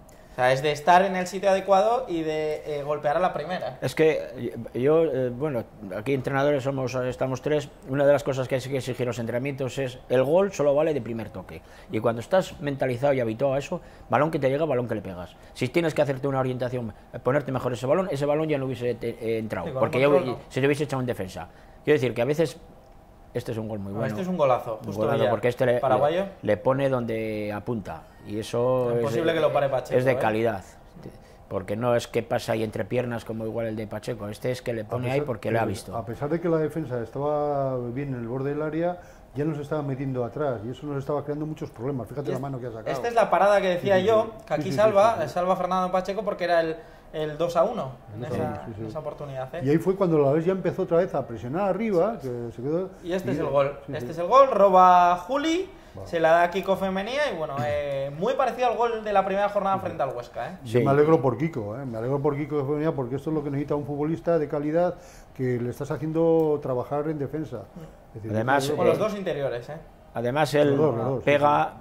O sea, es de estar en el sitio adecuado y de golpear a la primera. Es que yo, bueno, aquí entrenadores estamos tres. Una de las cosas que hay que exigir los entrenamientos es el gol solo vale de primer toque. Y cuando estás mentalizado y habituado a eso, balón que te llega, balón que le pegas. Si tienes que hacerte una orientación, ponerte mejor ese balón ya no hubiese entrado, Sí, con porque control, ya no. se te hubiese echado en defensa. Quiero decir que a veces este es un gol muy bueno. Este es un golazo, Un justo golazo, Villar. porque este Paraguayo. le pone donde apunta. Y eso Imposible que lo pare Pacheco, es de ¿eh? calidad. Porque no es que pasa ahí entre piernas como igual el de Pacheco. Este es que le pone ahí porque le ha visto. A pesar de que la defensa estaba bien en el borde del área, ya nos estaba metiendo atrás y eso nos estaba creando muchos problemas. Fíjate la mano que ha sacado. Esta es la parada que decía Sí, sí, yo, sí. que aquí Sí, sí, salva, sí, sí. salva Fernando Pacheco porque era el 2-1 en Sí, sí, sí. esa oportunidad. ¿eh? Y ahí fue cuando la vez ya empezó otra vez a presionar arriba, que se quedó... Y este es el gol. Sí, Este sí. es el gol, roba Juli, se la da a Kiko Femenía y bueno, muy parecido al gol de la primera jornada frente al Huesca. ¿eh? Yo me alegro por Kiko, me alegro por Kiko de Femenía porque esto es lo que necesita un futbolista de calidad que le estás haciendo trabajar en defensa. Es decir, Además, yo- Con los dos interiores. Además, él Los dos, pega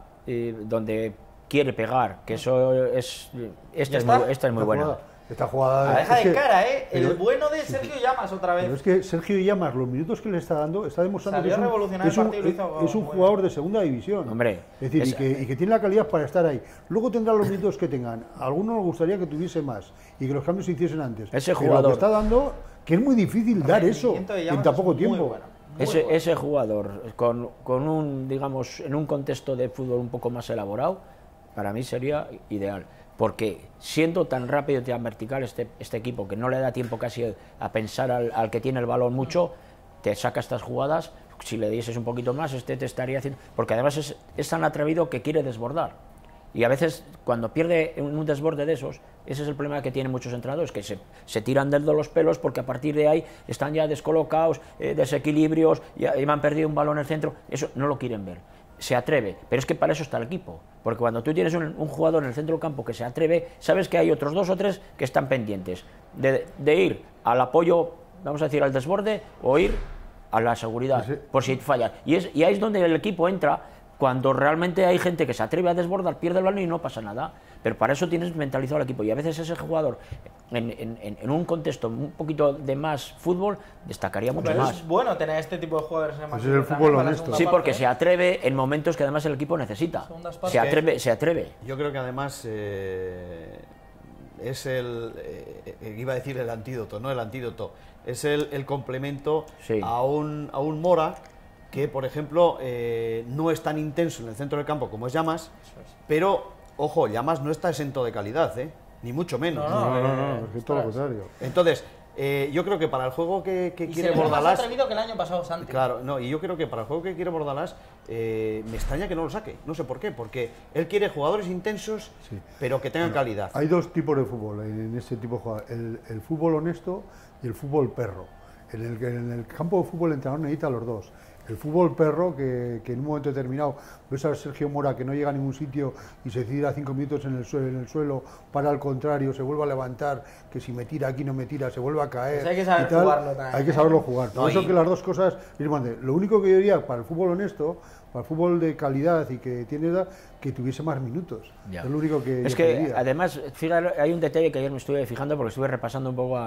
donde quiere pegar, que eso es... Esta es muy esta buena. Esta jugada... La deja es de que- cara, ¿eh? El pero- bueno de Sergio Llamas otra vez. Pero es que Sergio Llamas, los minutos que le está dando, está demostrando Salió que es a revolucionar es el partido y lo hizo es un muy jugador bien. de segunda división. Hombre, es decir, es- y que tiene la calidad para estar ahí. Luego tendrá los minutos que tengan. A algunos nos gustaría que tuviese más y que los cambios se hiciesen antes. Ese Pero lo jugador- que está dando, que es muy difícil dar eso rendimiento de en Llamas tan es poco muy tiempo. bueno, muy bueno. Ese jugador con un, digamos, en un contexto de fútbol un poco más elaborado, para mí sería ideal. Porque siendo tan rápido y tan vertical este equipo, que no le da tiempo casi a pensar al que tiene el balón mucho, te saca estas jugadas. Si le dieses un poquito más, te estaría haciendo... Porque además es tan atrevido que quiere desbordar. Y a veces, cuando pierde un desborde de esos, ese es el problema que tienen muchos entrenadores, que se tiran de los pelos porque a partir de ahí están ya descolocados, desequilibrios, y me han perdido un balón en el centro. Eso no lo quieren ver. Se atreve, pero es que para eso está el equipo. Porque cuando tú tienes un jugador en el centro del campo que se atreve, sabes que hay otros dos o tres que están pendientes de ir al apoyo, vamos a decir, al desborde, o ir a la seguridad, Sí, sí. por si falla. Y ahí es donde el equipo entra, cuando realmente hay gente que se atreve a desbordar, pierde el balón y no pasa nada. Pero para eso tienes mentalizado al equipo. Y a veces ese jugador, en un contexto un poquito de más fútbol, destacaría mucho Pero más. es bueno tener este tipo de jugadores en el Pues es banquillo el también fútbol para la honesto. segunda Sí, parte, porque ¿eh? se atreve en momentos que además el equipo necesita. Segundas partes. Se atreve. Yo creo que además es iba a decir el antídoto, no el antídoto, es el complemento Sí. a un Mora que, por ejemplo, no es tan intenso en el centro del campo como es Llamas, pero, ojo, Llamas no está exento de calidad, ni mucho menos. No, Es que todo lo contrario. Entonces, yo creo que para el juego que Y quiere se ve más Bordalás... atrevido que el año pasado, Santi. Claro, no, y yo creo que para el juego que quiere Bordalás, me extraña que no lo saque. No sé por qué, porque él quiere jugadores intensos, Sí. pero que tengan calidad. Hay dos tipos de fútbol en este tipo de jugadores. El fútbol honesto y el fútbol perro. En el campo de fútbol el entrenador necesita a los dos. El fútbol perro, que en un momento determinado ves a Sergio Mora que no llega a ningún sitio y se tira 5 minutos en el suelo, para al contrario, se vuelve a levantar, que si me tira aquí no me tira, se vuelve a caer. Pues hay que saber jugarlo también. Hay que saberlo jugar. Por eso que las dos cosas, lo único que yo diría para el fútbol honesto, para el fútbol de calidad y que tiene edad, que tuviese más minutos. Ya. Es lo único que es yo que pediría. además, fíjate, hay un detalle que ayer me estuve fijando porque estuve repasando un poco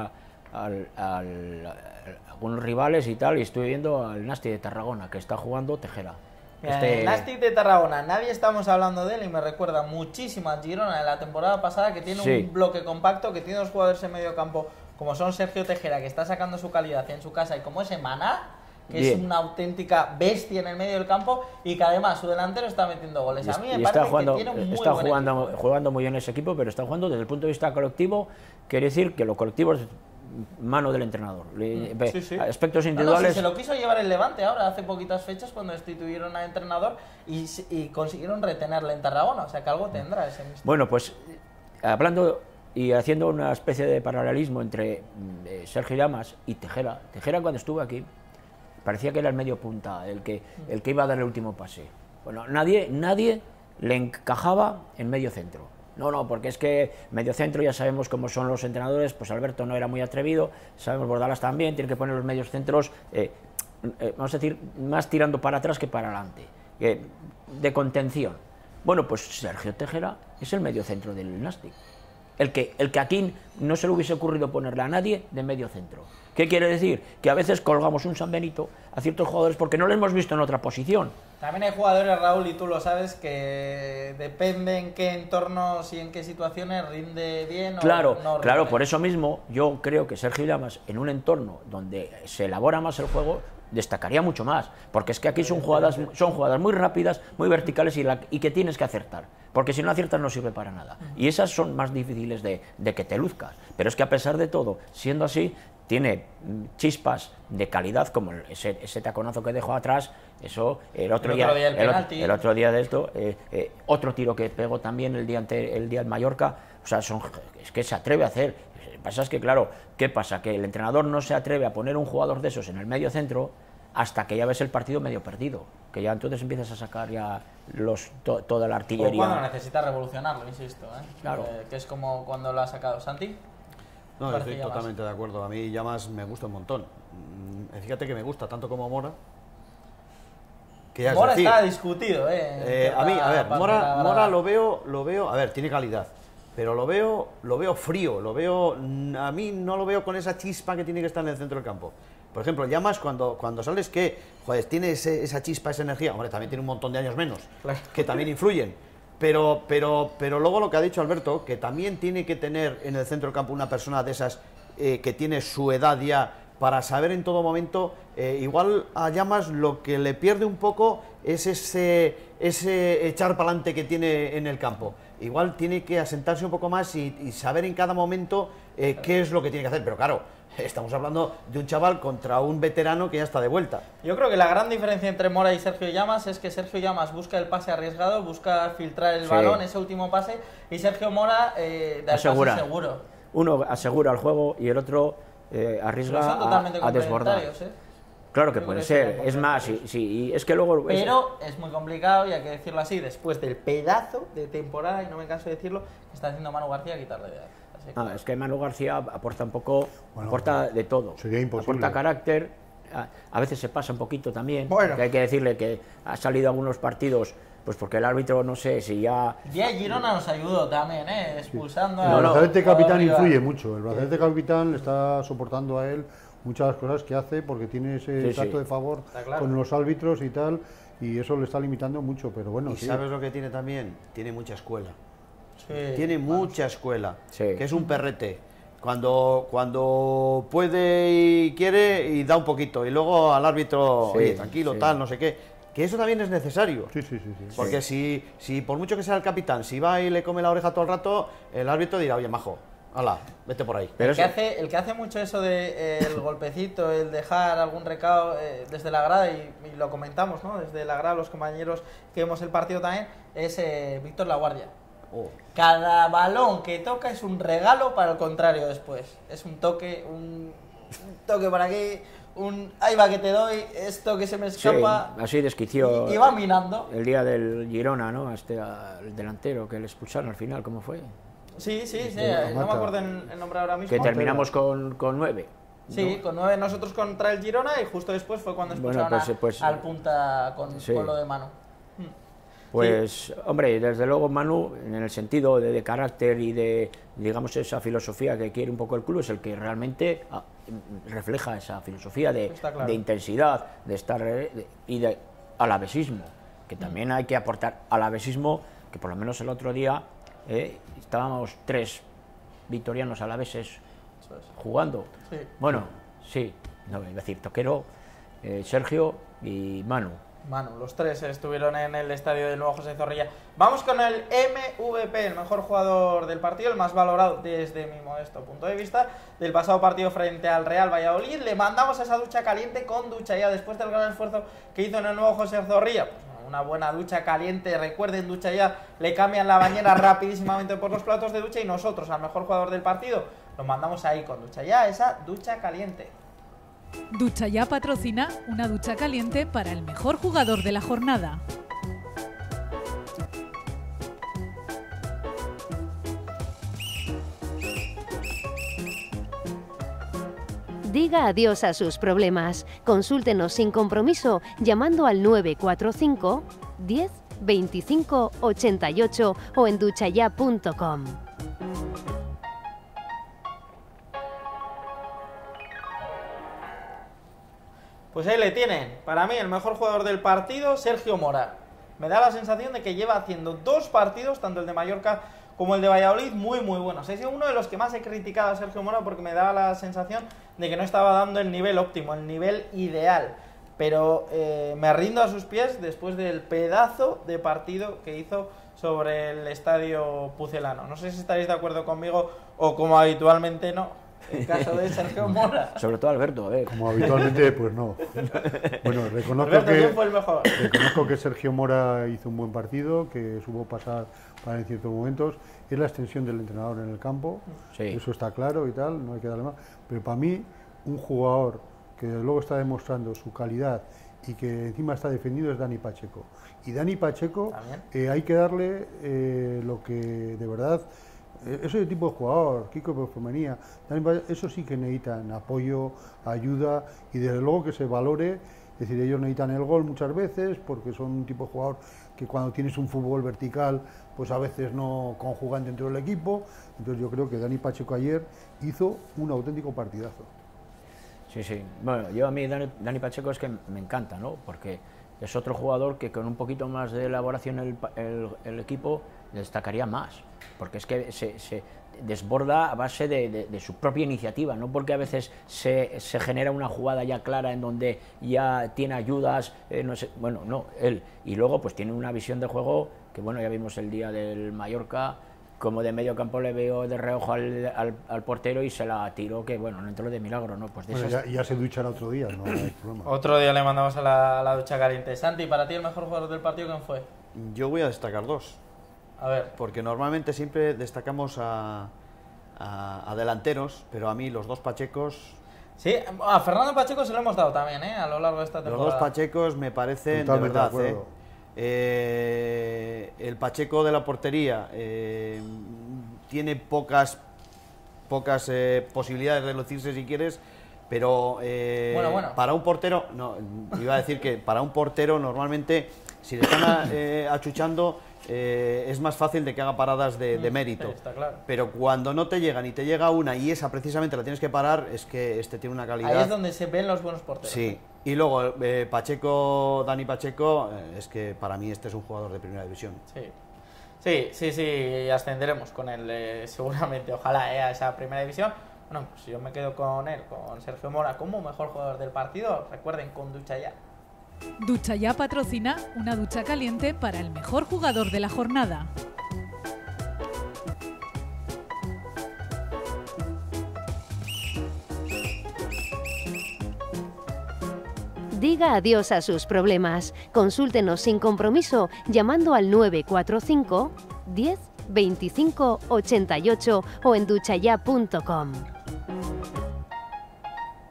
algunos rivales y tal, y estuve viendo al Nasti de Tarragona, que está jugando Tejera. El Nasti de Tarragona, nadie estamos hablando de él y me recuerda muchísimo a Girona de la temporada pasada, que tiene un bloque compacto, que tiene dos jugadores en medio campo, como son Sergio Tejera, que está sacando su calidad en su casa, y como ese Maná, que es una auténtica bestia en el medio del campo, y que además su delantero está metiendo goles. A mí me parece que tiene un muy buen equipo. Jugando muy bien ese equipo, pero está jugando desde el punto de vista colectivo. Quiere decir que lo colectivo es mano del entrenador. Sí. Aspectos individuales. Si se lo quiso llevar el Levante ahora, hace poquitas fechas, cuando destituyeron al entrenador y consiguieron retenerle en Tarragona. O sea que algo tendrá ese mister. Bueno, pues hablando y haciendo una especie de paralelismo entre Sergio Llamas y Tejera. Tejera, cuando estuvo aquí, parecía que era el medio punta, el que iba a dar el último pase. Bueno, nadie le encajaba en medio centro. No, porque es que medio centro ya sabemos cómo son los entrenadores, pues Alberto no era muy atrevido, sabemos Bordalas también, tiene que poner los medios centros, vamos a decir, más tirando para atrás que para adelante, de contención. Bueno, pues Sergio Tejera es el medio centro del Nastic. El que aquí no se le hubiese ocurrido ponerle a nadie de medio centro. ¿Qué quiere decir? Que a veces colgamos un San Benito a ciertos jugadores porque no lo hemos visto en otra posición. También hay jugadores, Raúl, y tú lo sabes, que depende en qué entornos y en qué situaciones rinde bien o no rinde. Claro, por eso mismo yo creo que Sergio Llamas, en un entorno donde se elabora más el juego, destacaría mucho más, porque es que aquí son jugadas muy rápidas, muy verticales y que tienes que acertar, porque si no aciertas no sirve para nada, y esas son más difíciles de que te luzcas, pero es que a pesar de todo, siendo así, tiene chispas de calidad, como ese taconazo que dejó atrás, eso, el otro día de esto, otro tiro que pegó también el día en Mallorca, o sea, es que se atreve a hacer. Lo que pasa es que, claro, ¿qué pasa? Que el entrenador no se atreve a poner un jugador de esos en el medio centro hasta que ya ves el partido medio perdido, que ya entonces empiezas a sacar ya toda la artillería. O cuando necesitas revolucionarlo, insisto, Claro. Que es como cuando lo ha sacado Santi. No, estoy totalmente de acuerdo. A mí Llamas me gusta un montón. Fíjate que me gusta tanto como Mora. Que Mora está discutido, a mí, a ver, Mora lo veo, a ver, tiene calidad, pero lo veo frío, a mí no lo veo con esa chispa que tiene que estar en el centro del campo. Por ejemplo, Llamas cuando sales que, joder, tiene esa chispa, esa energía, hombre, también tiene un montón de años menos, claro, que también influyen. Pero luego lo que ha dicho Alberto, que también tiene que tener en el centro del campo una persona de esas que tiene su edad ya, para saber en todo momento, igual a Llamas lo que le pierde un poco es ese echar para adelante que tiene en el campo. Igual tiene que asentarse un poco más y saber en cada momento qué es lo que tiene que hacer. Pero claro, estamos hablando de un chaval contra un veterano que ya está de vuelta. Yo creo que la gran diferencia entre Mora y Sergio Llamas es que Sergio Llamas busca el pase arriesgado, busca filtrar el balón, ese último pase, y Sergio Mora da el pase seguro. Uno asegura el juego y el otro arriesga a desbordar. Claro que puede ser, es más, sí, es que luego... Pero es muy complicado, y hay que decirlo así, después del pedazo de temporada, y no me canso de decirlo, que está haciendo Manu García, quitarle de edad. Es que Manu García aporta un poco, aporta de todo. Sería imposible. Aporta carácter, a veces se pasa un poquito también, bueno, que hay que decirle que ha salido algunos partidos, pues porque el árbitro, no sé si ya... Ya Girona nos ayudó también, expulsando a... El brazalete capitán influye mucho, el brazalete capitán le está soportando a él muchas cosas que hace porque tiene ese trato de favor con los árbitros y tal, y eso le está limitando mucho, pero bueno. ¿Y sabes lo que tiene también? Tiene mucha escuela. Tiene mucha escuela, que es un perrete. Cuando puede y quiere y da un poquito, y luego al árbitro, oye, tranquilo, tal, no sé qué. Que eso también es necesario. Sí. Porque si por mucho que sea el capitán, si va y le come la oreja todo el rato, el árbitro dirá, oye, majo, hala, vete por ahí. Pero el que hace mucho eso de el golpecito, el dejar algún recado desde la grada, y lo comentamos, ¿no? Desde la grada, los compañeros que vemos el partido también, es Víctor Laguardia. Cada balón que toca es un regalo para el contrario después. Es un toque, toque por aquí, un ahí va que te doy, esto que se me escapa. Sí, así desquició. Y va minando. El día del Girona, ¿no? El delantero que le expulsaron al final, ¿cómo fue? Sí, no me acuerdo el nombre ahora mismo. Que terminamos con 9. Sí, ¿no? Con 9 nosotros contra el Girona y justo después fue cuando expulsaron al punta con lo de Manu. Pues, hombre, desde luego Manu, en el sentido de carácter y de, digamos, esa filosofía que quiere un poco el club, es el que realmente refleja esa filosofía de intensidad, de estar y de alavesismo, que también hay que aportar alavesismo, que por lo menos el otro día estábamos 3 vitorianos alaveses jugando. Sí. Bueno, sí, no iba a decir Toquero, Sergio y Manu. Los 3 estuvieron en el estadio del nuevo José Zorrilla. Vamos con el MVP, el mejor jugador del partido, el más valorado desde mi modesto punto de vista del pasado partido frente al Real Valladolid. Le mandamos esa ducha caliente con ducha ya después del gran esfuerzo que hizo en el nuevo José Zorrilla. Pues una buena ducha caliente, recuerden, ducha ya, le cambian la bañera rapidísimamente por los platos de ducha y nosotros al mejor jugador del partido lo mandamos ahí con ducha ya, esa ducha caliente. Ducha Ya patrocina una ducha caliente para el mejor jugador de la jornada. Diga adiós a sus problemas. Consúltenos sin compromiso llamando al 945 10 25 88 o en duchaya.com. Pues ahí le tienen, para mí el mejor jugador del partido, Sergio Mora. Me da la sensación de que lleva haciendo 2 partidos, tanto el de Mallorca como el de Valladolid, muy buenos. He sido uno de los que más he criticado a Sergio Mora porque me daba la sensación de que no estaba dando el nivel óptimo, el nivel ideal. Pero me rindo a sus pies después del pedazo de partido que hizo sobre el estadio pucelano. No sé si estaréis de acuerdo conmigo o como habitualmente no. El caso de Sergio Mora. Sobre todo Alberto, a ver. Como habitualmente, pues no. Bueno, reconozco Alberto, ¿quién fue el mejor? Reconozco que Sergio Mora hizo un buen partido, que supo pasar para en ciertos momentos. Es la extensión del entrenador en el campo, sí. Eso está claro y tal, no hay que darle más. Pero para mí, un jugador que desde luego está demostrando su calidad y que encima está defendido es Dani Pacheco. Y Dani Pacheco hay que darle lo que de verdad... Ese tipo de jugador, Kiko Perfumería, eso sí que necesitan apoyo, ayuda y desde luego que se valore. Es decir, ellos necesitan el gol muchas veces porque son un tipo de jugador que cuando tienes un fútbol vertical pues a veces no conjugan dentro del equipo. Entonces yo creo que Dani Pacheco ayer hizo un auténtico partidazo. Sí. Bueno, yo a mí Dani Pacheco es que me encanta, ¿no? Porque es otro jugador que con un poquito más de elaboración el equipo destacaría más, porque es que se desborda a base de su propia iniciativa, no porque a veces se genera una jugada ya clara en donde ya tiene ayudas, no sé, bueno, no, él, y luego pues tiene una visión de juego que bueno, ya vimos el día del Mallorca, como de medio campo le veo de reojo al portero y se la tiró, que bueno, no entró de milagro, ¿no? Pues de bueno, ya se duchará otro día, no hay problema. Otro día le mandamos a la ducha caliente. Santi, para ti el mejor jugador del partido, ¿quién fue? Yo voy a destacar 2. A ver. Porque normalmente siempre destacamos a delanteros, pero a mí los 2 Pachecos... Sí, a Fernando Pacheco se lo hemos dado también, a lo largo de esta temporada. Los 2 Pachecos me parecen totalmente de verdad, el Pacheco de la portería tiene pocas posibilidades de lucirse si quieres, pero bueno. para un portero, no, iba a decir que para un portero normalmente si le están achuchando es más fácil de que haga paradas de mérito, sí, está claro. Pero cuando no te llegan y te llega una y esa precisamente la tienes que parar, es que este tiene una calidad. Ahí es donde se ven los buenos porteros. Sí, y luego Pacheco, Dani Pacheco, es que para mí este es un jugador de primera división. Sí, ascenderemos con él seguramente, ojalá a esa primera división. Bueno, pues yo me quedo con él, con Sergio Mora como mejor jugador del partido. Recuerden, con Ducha Ya. Ducha Ya patrocina una ducha caliente para el mejor jugador de la jornada. Diga adiós a sus problemas. Consúltenos sin compromiso llamando al 945 10 25 88 o en duchaya.com.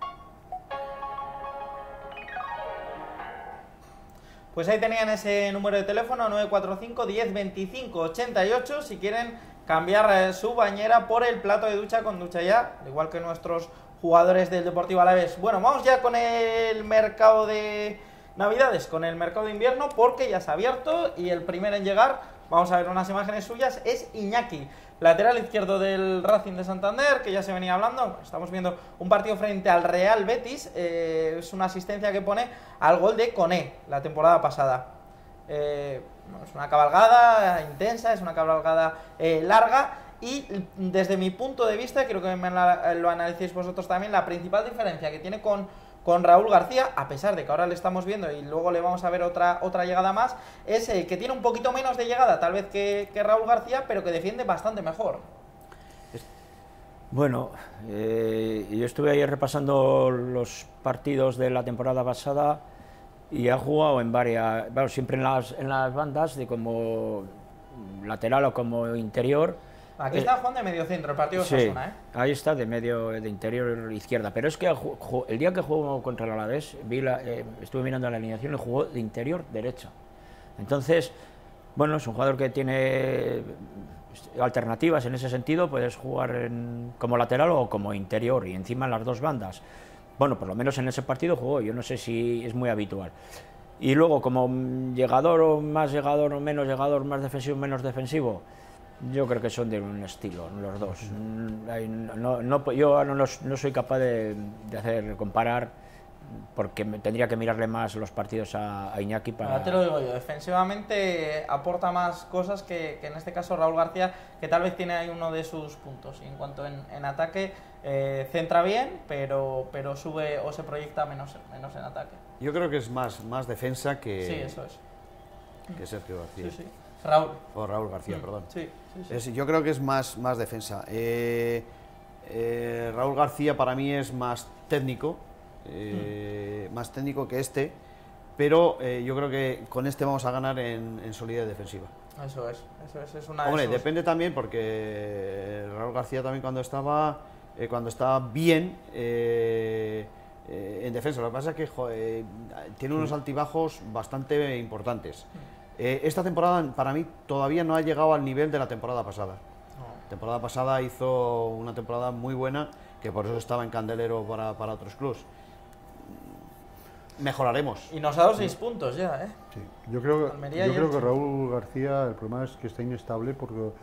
Pues ahí tenían ese número de teléfono, 945 10 25 88, si quieren cambiar su bañera por el plato de ducha con Ducha Ya, igual que nuestros jugadores del Deportivo Alavés. Bueno, vamos ya con el mercado de Navidades, con el mercado de invierno, porque ya se ha abierto y el primero en llegar, vamos a ver unas imágenes suyas, es Iñaki, lateral izquierdo del Racing de Santander, que ya se venía hablando. Estamos viendo un partido frente al Real Betis, es una asistencia que pone al gol de Koné la temporada pasada. Es una cabalgada intensa, es una cabalgada larga, y desde mi punto de vista, creo que lo analicéis vosotros también, la principal diferencia que tiene con Raúl García, a pesar de que ahora le estamos viendo y luego le vamos a ver otra llegada más, es que tiene un poquito menos de llegada tal vez que Raúl García, pero que defiende bastante mejor. Bueno, yo estuve ayer repasando los partidos de la temporada pasada y ha jugado en varias, bueno, siempre en las bandas, de como lateral o como interior. Aquí está Juan de medio centro, el partido de Osasuna, ¿eh? Ahí está, de interior izquierda. Pero es que el día que jugó contra el Alavés, estuve mirando la alineación y jugó de interior derecha. Entonces, bueno, es un jugador que tiene alternativas en ese sentido. Puedes jugar como lateral o como interior, y encima en las dos bandas. Bueno, por lo menos en ese partido jugó, yo no sé si es muy habitual. Y luego, como llegador o menos llegador, más defensivo, menos defensivo, yo creo que son de un estilo, los dos. Yo no soy capaz de comparar, porque tendría que mirarle más los partidos a Iñaki para... Ahora te lo digo yo, defensivamente aporta más cosas que en este caso Raúl García, que tal vez tiene ahí uno de sus puntos. Y en cuanto en ataque, centra bien, pero sube o se proyecta menos en ataque. Yo creo que es más defensa que... Sí, eso es. Que Sergio García. Sí, sí. Raúl. O Raúl García, perdón. Sí, sí, sí. Yo creo que es más defensa. Raúl García para mí es más técnico, que este, pero yo creo que con este vamos a ganar en solidez defensiva. Eso es una Hombre, de esos... depende también, porque Raúl García también cuando estaba bien en defensa, lo que pasa es que tiene unos altibajos bastante importantes. Esta temporada para mí todavía no ha llegado al nivel de la temporada pasada. La temporada pasada hizo una temporada muy buena, que por eso estaba en candelero para otros clubes. Mejoraremos. Y nos ha dado 6 puntos ya, ¿eh? Sí. Yo creo que Raúl García, el problema es que está inestable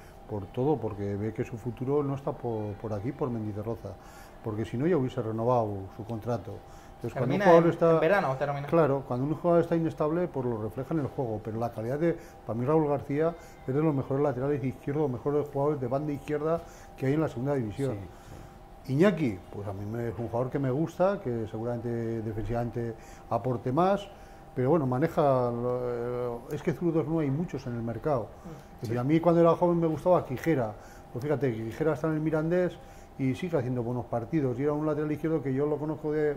porque ve que su futuro no está por aquí, por Mendizorroza, porque si no ya hubiese renovado su contrato. Entonces, termina cuando un jugador está, en verano, termina. Claro, cuando un jugador está inestable, pues lo refleja en el juego, pero la calidad para mí Raúl García es de los mejores laterales izquierdos, mejores jugadores de banda izquierda que hay en la segunda división. Sí, sí. Iñaki, pues a mí es un jugador que me gusta, que seguramente defensivamente aporte más, pero bueno, maneja, es que zurdos no hay muchos en el mercado. Es decir, a mí cuando era joven me gustaba Quijera, pues fíjate, Quijera está en el Mirandés y sigue haciendo buenos partidos, y era un lateral izquierdo que yo lo conozco de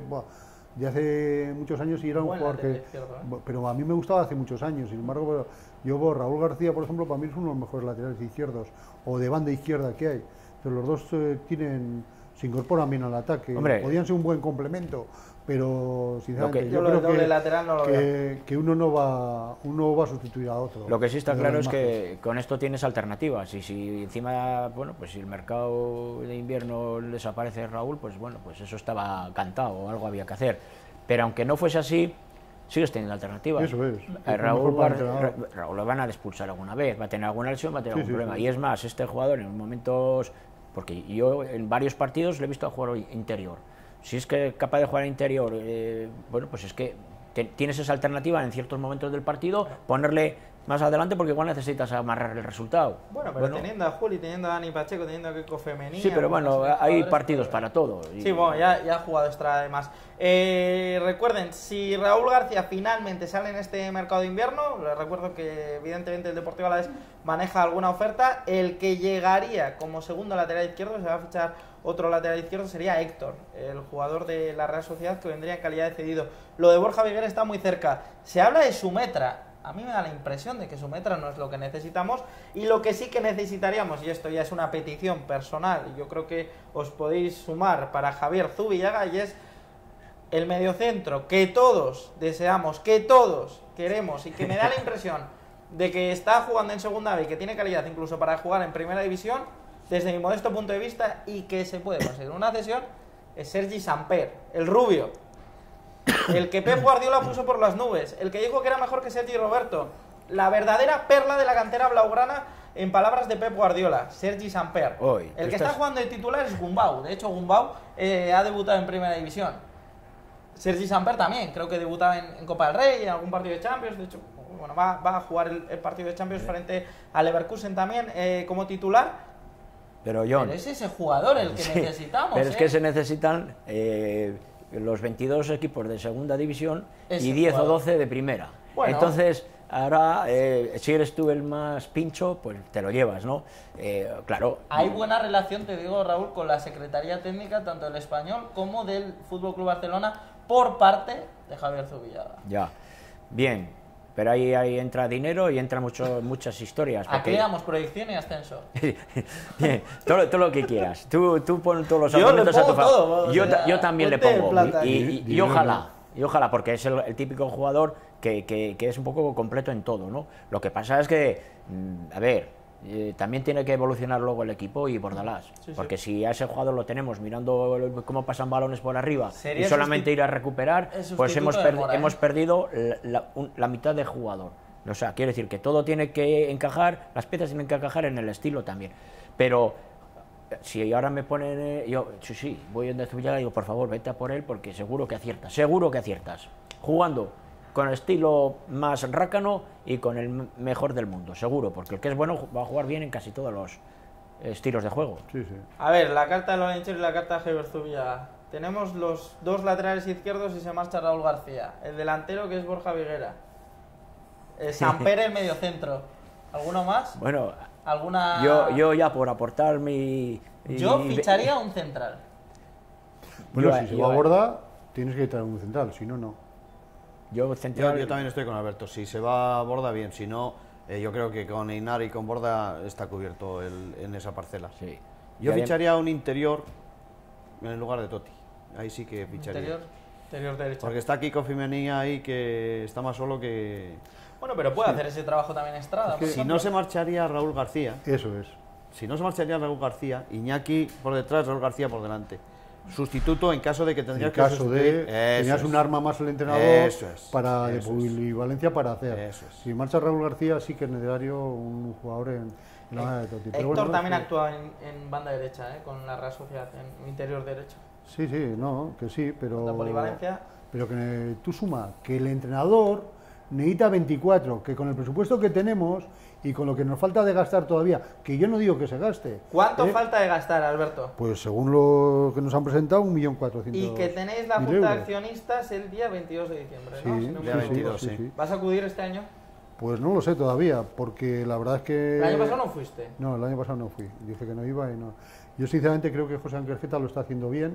hace muchos años, y era un jugador que... Pero a mí me gustaba hace muchos años. Sin embargo, Raúl García, por ejemplo, para mí es uno de los mejores laterales izquierdos o de banda izquierda que hay. Entonces, los dos se incorporan bien al ataque. Hombre, podían ser un buen complemento, pero sinceramente yo creo que uno no va a sustituir a otro. Lo que sí está claro es que con esto tienes alternativas, y si encima, bueno, pues si el mercado de invierno desaparece Raúl, pues bueno, pues eso estaba cantado, o algo había que hacer. Pero aunque no fuese así, sigues teniendo alternativas. Eso es. Raúl lo van a expulsar alguna vez, va a tener alguna lesión, va a tener algún problema. Sí. Y es más, este jugador en momentos... Porque yo en varios partidos le he visto a jugar interior. Si es que es capaz de jugar interior, bueno, pues es que tienes esa alternativa en ciertos momentos del partido, ponerle más adelante, porque igual necesitas amarrar el resultado. Bueno, pero teniendo a Juli, teniendo a Dani Pacheco, teniendo a Kiko Femenía... Sí, pero bueno, hay partidos para todo. Sí, bueno, ya ha jugado extra además. Recuerden, si Raúl García finalmente sale en este mercado de invierno, les recuerdo que evidentemente el Deportivo Alavés maneja alguna oferta, el que llegaría como segundo lateral izquierdo, se va a fichar otro lateral izquierdo, sería Héctor, el jugador de la Real Sociedad, que vendría en calidad de cedido. Lo de Borja Viguera está muy cerca. Se habla de Sumetra. A mí me da la impresión de que Sumetra no es lo que necesitamos, y lo que sí que necesitaríamos, y esto ya es una petición personal, y yo creo que os podéis sumar, para Javier Zubillaga, y es el mediocentro que todos deseamos, que todos queremos y que me da la impresión de que está jugando en segunda B y que tiene calidad incluso para jugar en primera división, desde mi modesto punto de vista, y que se puede conseguir una cesión, es Sergi Samper, el rubio. El que Pep Guardiola puso por las nubes, el que dijo que era mejor que Sergi Roberto, la verdadera perla de la cantera blaugrana en palabras de Pep Guardiola, Sergi Samper. El que está jugando de titular es Gumbau, de hecho Gumbau ha debutado en primera división. Sergi Samper también, creo que debutaba en Copa del Rey, en algún partido de Champions, de hecho, bueno, va a jugar el partido de Champions frente al Leverkusen también como titular. Pero John, es ese jugador el que necesitamos. Pero es que se necesitan los 22 equipos de segunda división y 10 o 12 de primera. Bueno. Entonces, ahora, si eres tú el más pincho, pues te lo llevas, ¿no? Claro. Hay buena relación, te digo, Raúl, con la Secretaría Técnica, tanto del Español como del FC Barcelona, por parte de Javier Zubillaga. Ya, bien. Pero ahí entra dinero y entran muchas historias. Aquí damos proyección y ascenso. Bien, todo lo que quieras. Tú pon todos los argumentos a tu favor. Yo también le pongo. Y ojalá, porque es el típico jugador que es un poco completo en todo, ¿no? Lo que pasa es que, a ver, también tiene que evolucionar luego el equipo y Bordalás. Porque si a ese jugador lo tenemos mirando cómo pasan balones por arriba y solamente ir a recuperar, pues hemos perdido la mitad del jugador. O sea, quiero decir que todo tiene que encajar, las piezas tienen que encajar en el estilo también. Pero si ahora me ponen, yo voy en Zubillaga y digo, por favor, vete a por él porque seguro que aciertas. Jugando con el estilo más rácano y con el mejor del mundo, seguro, porque el que es bueno va a jugar bien en casi todos los estilos de juego. Sí, sí. A ver, la carta de Lorenzo y la carta de Javier Zubillaga. Tenemos los dos laterales izquierdos y se marcha Raúl García. El delantero, que es Borja Viguera. Samper, el mediocentro. ¿Alguno más? Bueno, ¿alguna? Yo ya por aportar mi... Yo ficharía un central. Bueno, si se va a Borda, tienes que traer un central, si no, no. Yo también estoy con Alberto. Si se va a Borda, bien. Si no, yo creo que con Einar y con Borda está cubierto en esa parcela. Sí. Yo ficharía un interior en el lugar de Totti. Ahí sí que ficharía. Interior derecho. Porque está Kiko Fimenía ahí, que está más solo que... Bueno, pero puede hacer ese trabajo también Estrada. Si no se marcharía Raúl García. Eso es. Si no se marcharía Raúl García, Iñaki por detrás, Raúl García por delante. Sustituto en caso de que tendrías que sustituir. Tenías un arma más el entrenador para de Valencia para hacer. Si marcha Raúl García, sí que es necesario un jugador en la banda de Totti. Héctor bueno, también actúa en banda derecha, con la Real Sociedad, en interior derecho. Sí, pero la polivalencia. Pero que tú suma que el entrenador necesita 24, que con el presupuesto que tenemos y con lo que nos falta de gastar todavía, que yo no digo que se gaste. ¿Cuánto falta de gastar, Alberto? Pues según lo que nos han presentado, 1.400.000. Y que tenéis la junta de accionistas el día 22 de diciembre, ¿no? Sí, el día 22, sí. ¿Vas a acudir este año? Pues no lo sé todavía, porque la verdad es que... ¿El año pasado no fuiste? No, el año pasado no fui. Dije que no iba y no. Yo sinceramente creo que José Ángel Geta lo está haciendo bien.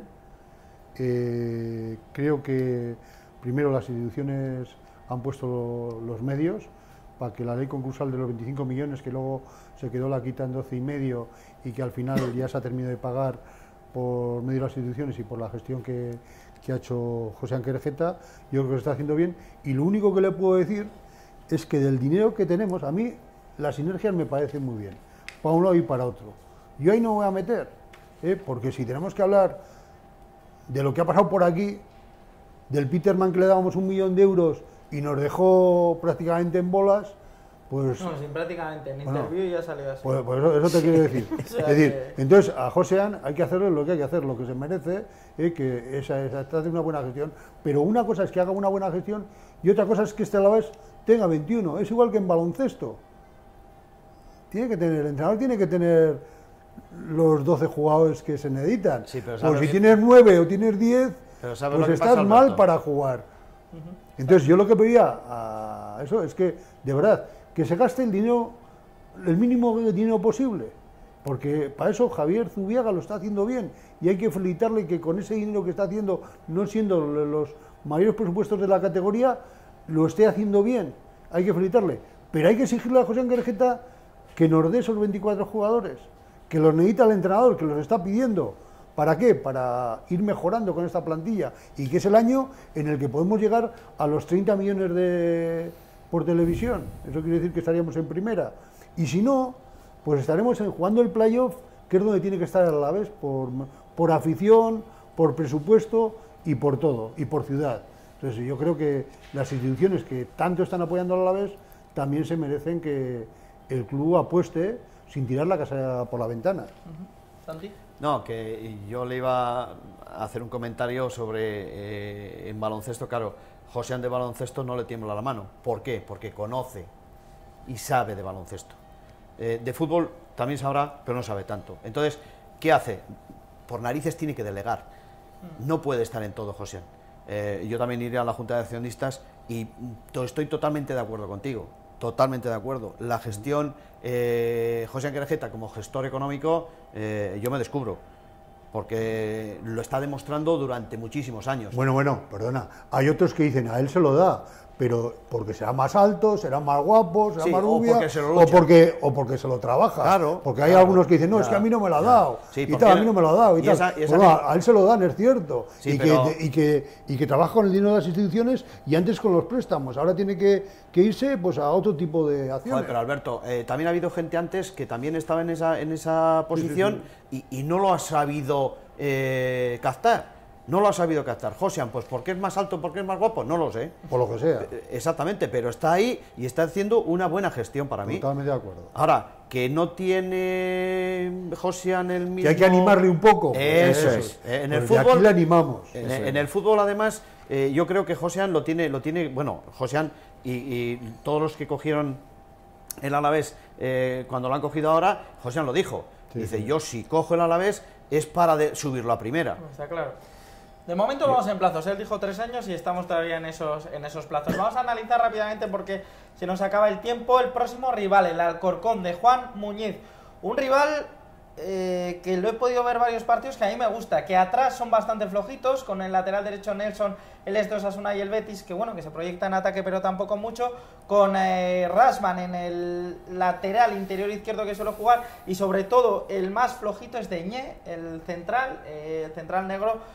Creo que primero las instituciones han puesto los medios para que la ley concursal de los 25 millones, que luego se quedó la quita en 12,5 y que al final ya se ha terminado de pagar por medio de las instituciones y por la gestión que ha hecho José Ángel Geta, yo creo que lo está haciendo bien. Y lo único que le puedo decir es que del dinero que tenemos, a mí las sinergias me parecen muy bien, para un lado y para otro. Yo ahí no voy a meter, porque si tenemos que hablar de lo que ha pasado por aquí, del Peterman que le dábamos 1 millón de euros y nos dejó prácticamente en bolas, pues... No, sin prácticamente, en interview ya salió así. Pues eso te quiero decir. O sea, es decir, entonces a Josean hay que hacerle lo que hay que hacer, lo que se merece, que está haciendo una buena gestión, pero una cosa es que haga una buena gestión y otra cosa es que este Alavés tenga 21, es igual que en baloncesto. Tiene que tener, el entrenador tiene que tener los 12 jugadores que se necesitan. Sí, pero pues si tienes 9 o tienes 10, pues estás mal para jugar. Entonces yo lo que pedía a eso es que, de verdad, que se gaste el dinero, el mínimo de dinero posible, porque para eso Javier Zubillaga lo está haciendo bien y hay que felicitarle que con ese dinero que está haciendo, no siendo los mayores presupuestos de la categoría, lo esté haciendo bien, hay que felicitarle, pero hay que exigirle a José Ángel Geta que nos dé esos 24 jugadores, que los necesita el entrenador, que los está pidiendo, ¿Para qué? Para ir mejorando con esta plantilla y que es el año en el que podemos llegar a los 30 millones por televisión. Eso quiere decir que estaríamos en primera. Y si no, pues estaremos jugando el playoff, que es donde tiene que estar el Alavés, por afición, por presupuesto y por todo, y por ciudad. Entonces yo creo que las instituciones que tanto están apoyando al Alavés también se merecen que el club apueste sin tirar la casa por la ventana. ¿Santi? No, que yo le iba a hacer un comentario sobre en baloncesto. Claro, Josean de baloncesto no le tiembla la mano. ¿Por qué? Porque conoce y sabe de baloncesto. De fútbol también sabrá, pero no sabe tanto. Entonces, ¿qué hace? Por narices tiene que delegar. No puede estar en todo, Josean. Yo también iré a la Junta de Accionistas y estoy totalmente de acuerdo contigo. Totalmente de acuerdo. La gestión, Josean Querejeta como gestor económico, yo me descubro, porque lo está demostrando durante muchísimos años. Bueno, perdona. Hay otros que dicen, a él se lo da, pero porque será más alto, será más guapo, será Sí, más o rubia, porque se lo o lucha. porque se lo trabaja. Claro, porque hay claro, algunos que dicen, no, es ya, que a mí no me lo ha ya. dado. Sí, y porque tal, a mí no me lo ha dado. Y esa- tal. esa Bueno, que- a él se lo dan, es cierto. Sí, y, pero- que trabaja con el dinero de las instituciones y antes con los préstamos. Ahora tiene que irse pues a otro tipo de acciones. Joder, pero Alberto, también ha habido gente antes que también estaba en esa posición y no lo ha sabido captar. No lo ha sabido captar. Josean, pues ¿por qué es más alto, por qué es más guapo? No lo sé. Por lo que sea. Exactamente, pero está ahí y está haciendo una buena gestión para mí. Totalmente de acuerdo. Ahora, que no tiene Josean el mismo... Que hay que animarle un poco. Eso es. En el Pues de aquí fútbol... le animamos. En el fútbol, además, yo creo que Josean lo tiene, bueno, Josean y todos los que cogieron el Alavés cuando lo han cogido ahora, Josean lo dijo. Sí, Dice, sí. yo si cojo el Alavés es para subirlo a primera. Está claro. De momento vamos en plazos. Él dijo 3 años y estamos todavía en esos plazos. Vamos a analizar rápidamente porque se nos acaba el tiempo. El próximo rival, el Alcorcón de Juan Muñiz. Un rival que lo he podido ver varios partidos que a mí me gusta. Que atrás son bastante flojitos, con el lateral derecho Nelson, el este Osasuna y el Betis, que bueno, que se proyecta en ataque pero tampoco mucho. Con Rasman en el lateral interior izquierdo que suele jugar. Y sobre todo el más flojito es Deñé, el central negro.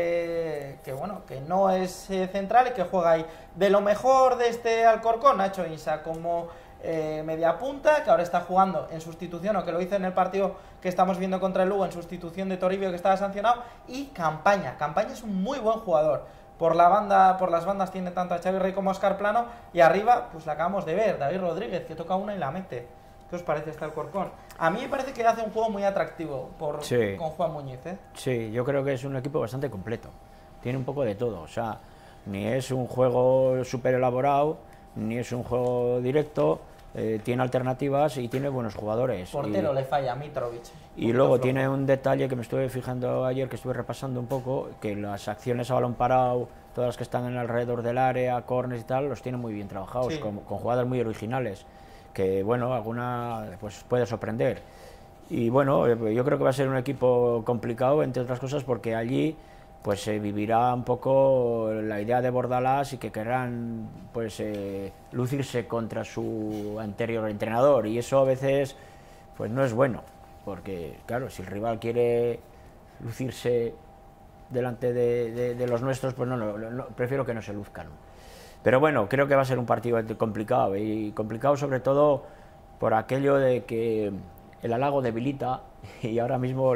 Que bueno, que no es central y que juega ahí. De lo mejor de este Alcorcón, Nacho Insa como media punta, que ahora está jugando en sustitución, o que lo hizo en el partido que estamos viendo contra el Lugo, en sustitución de Toribio, que estaba sancionado, y Campaña es un muy buen jugador. Por las bandas tiene tanto a Xavi Rey como a Óscar Plano, y arriba, pues la acabamos de ver, David Rodríguez, que toca una y la mete. ¿Qué os parece este Alcorcón? A mí me parece que hace un juego muy atractivo Sí. con Juan Muñiz, ¿eh? Sí, yo creo que es un equipo bastante completo. Tiene un poco de todo. O sea, ni es un juego súper elaborado, ni es un juego directo. Tiene alternativas y tiene buenos jugadores. Portero le falla a Mitrovic. Y luego tiene un detalle que me estuve fijando ayer, que estuve repasando un poco, que las acciones a balón parado, todas las que están en alrededor del área, corners y tal, los tiene muy bien trabajados, Sí. con jugadas muy originales, que bueno, alguna pues puede sorprender. Y bueno, yo creo que va a ser un equipo complicado, entre otras cosas, porque allí pues se vivirá un poco la idea de Bordalás y que querrán pues lucirse contra su anterior entrenador, y eso a veces pues no es bueno, porque claro, si el rival quiere lucirse delante de los nuestros, pues no, prefiero que no se luzcan. Pero bueno, creo que va a ser un partido complicado, y complicado sobre todo por aquello de que el halago debilita, y ahora mismo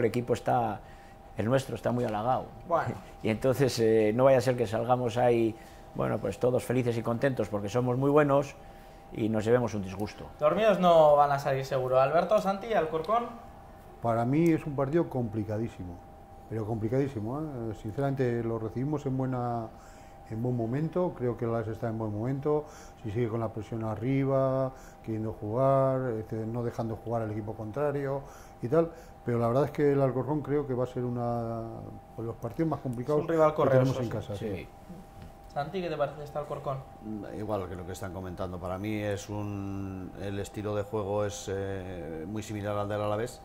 el nuestro está muy halagado. Bueno. Y entonces no vaya a ser que salgamos ahí, bueno, pues todos felices y contentos porque somos muy buenos y nos llevemos un disgusto. Dormidos no van a salir seguro. Alberto, Santi, Alcorcón. Para mí es un partido complicadísimo, pero complicadísimo, ¿eh? Sinceramente lo recibimos en buen momento, creo que Las está en buen momento, si sigue con la presión arriba, queriendo jugar, no dejando jugar al equipo contrario y tal, pero la verdad es que el Alcorcón creo que va a ser uno de los partidos más complicados Es un rival que tenemos correoso, en casa. Sí. Sí. Santi, ¿qué te parece este Alcorcón? Igual que lo que están comentando, para mí el estilo de juego es muy similar al del Alavés.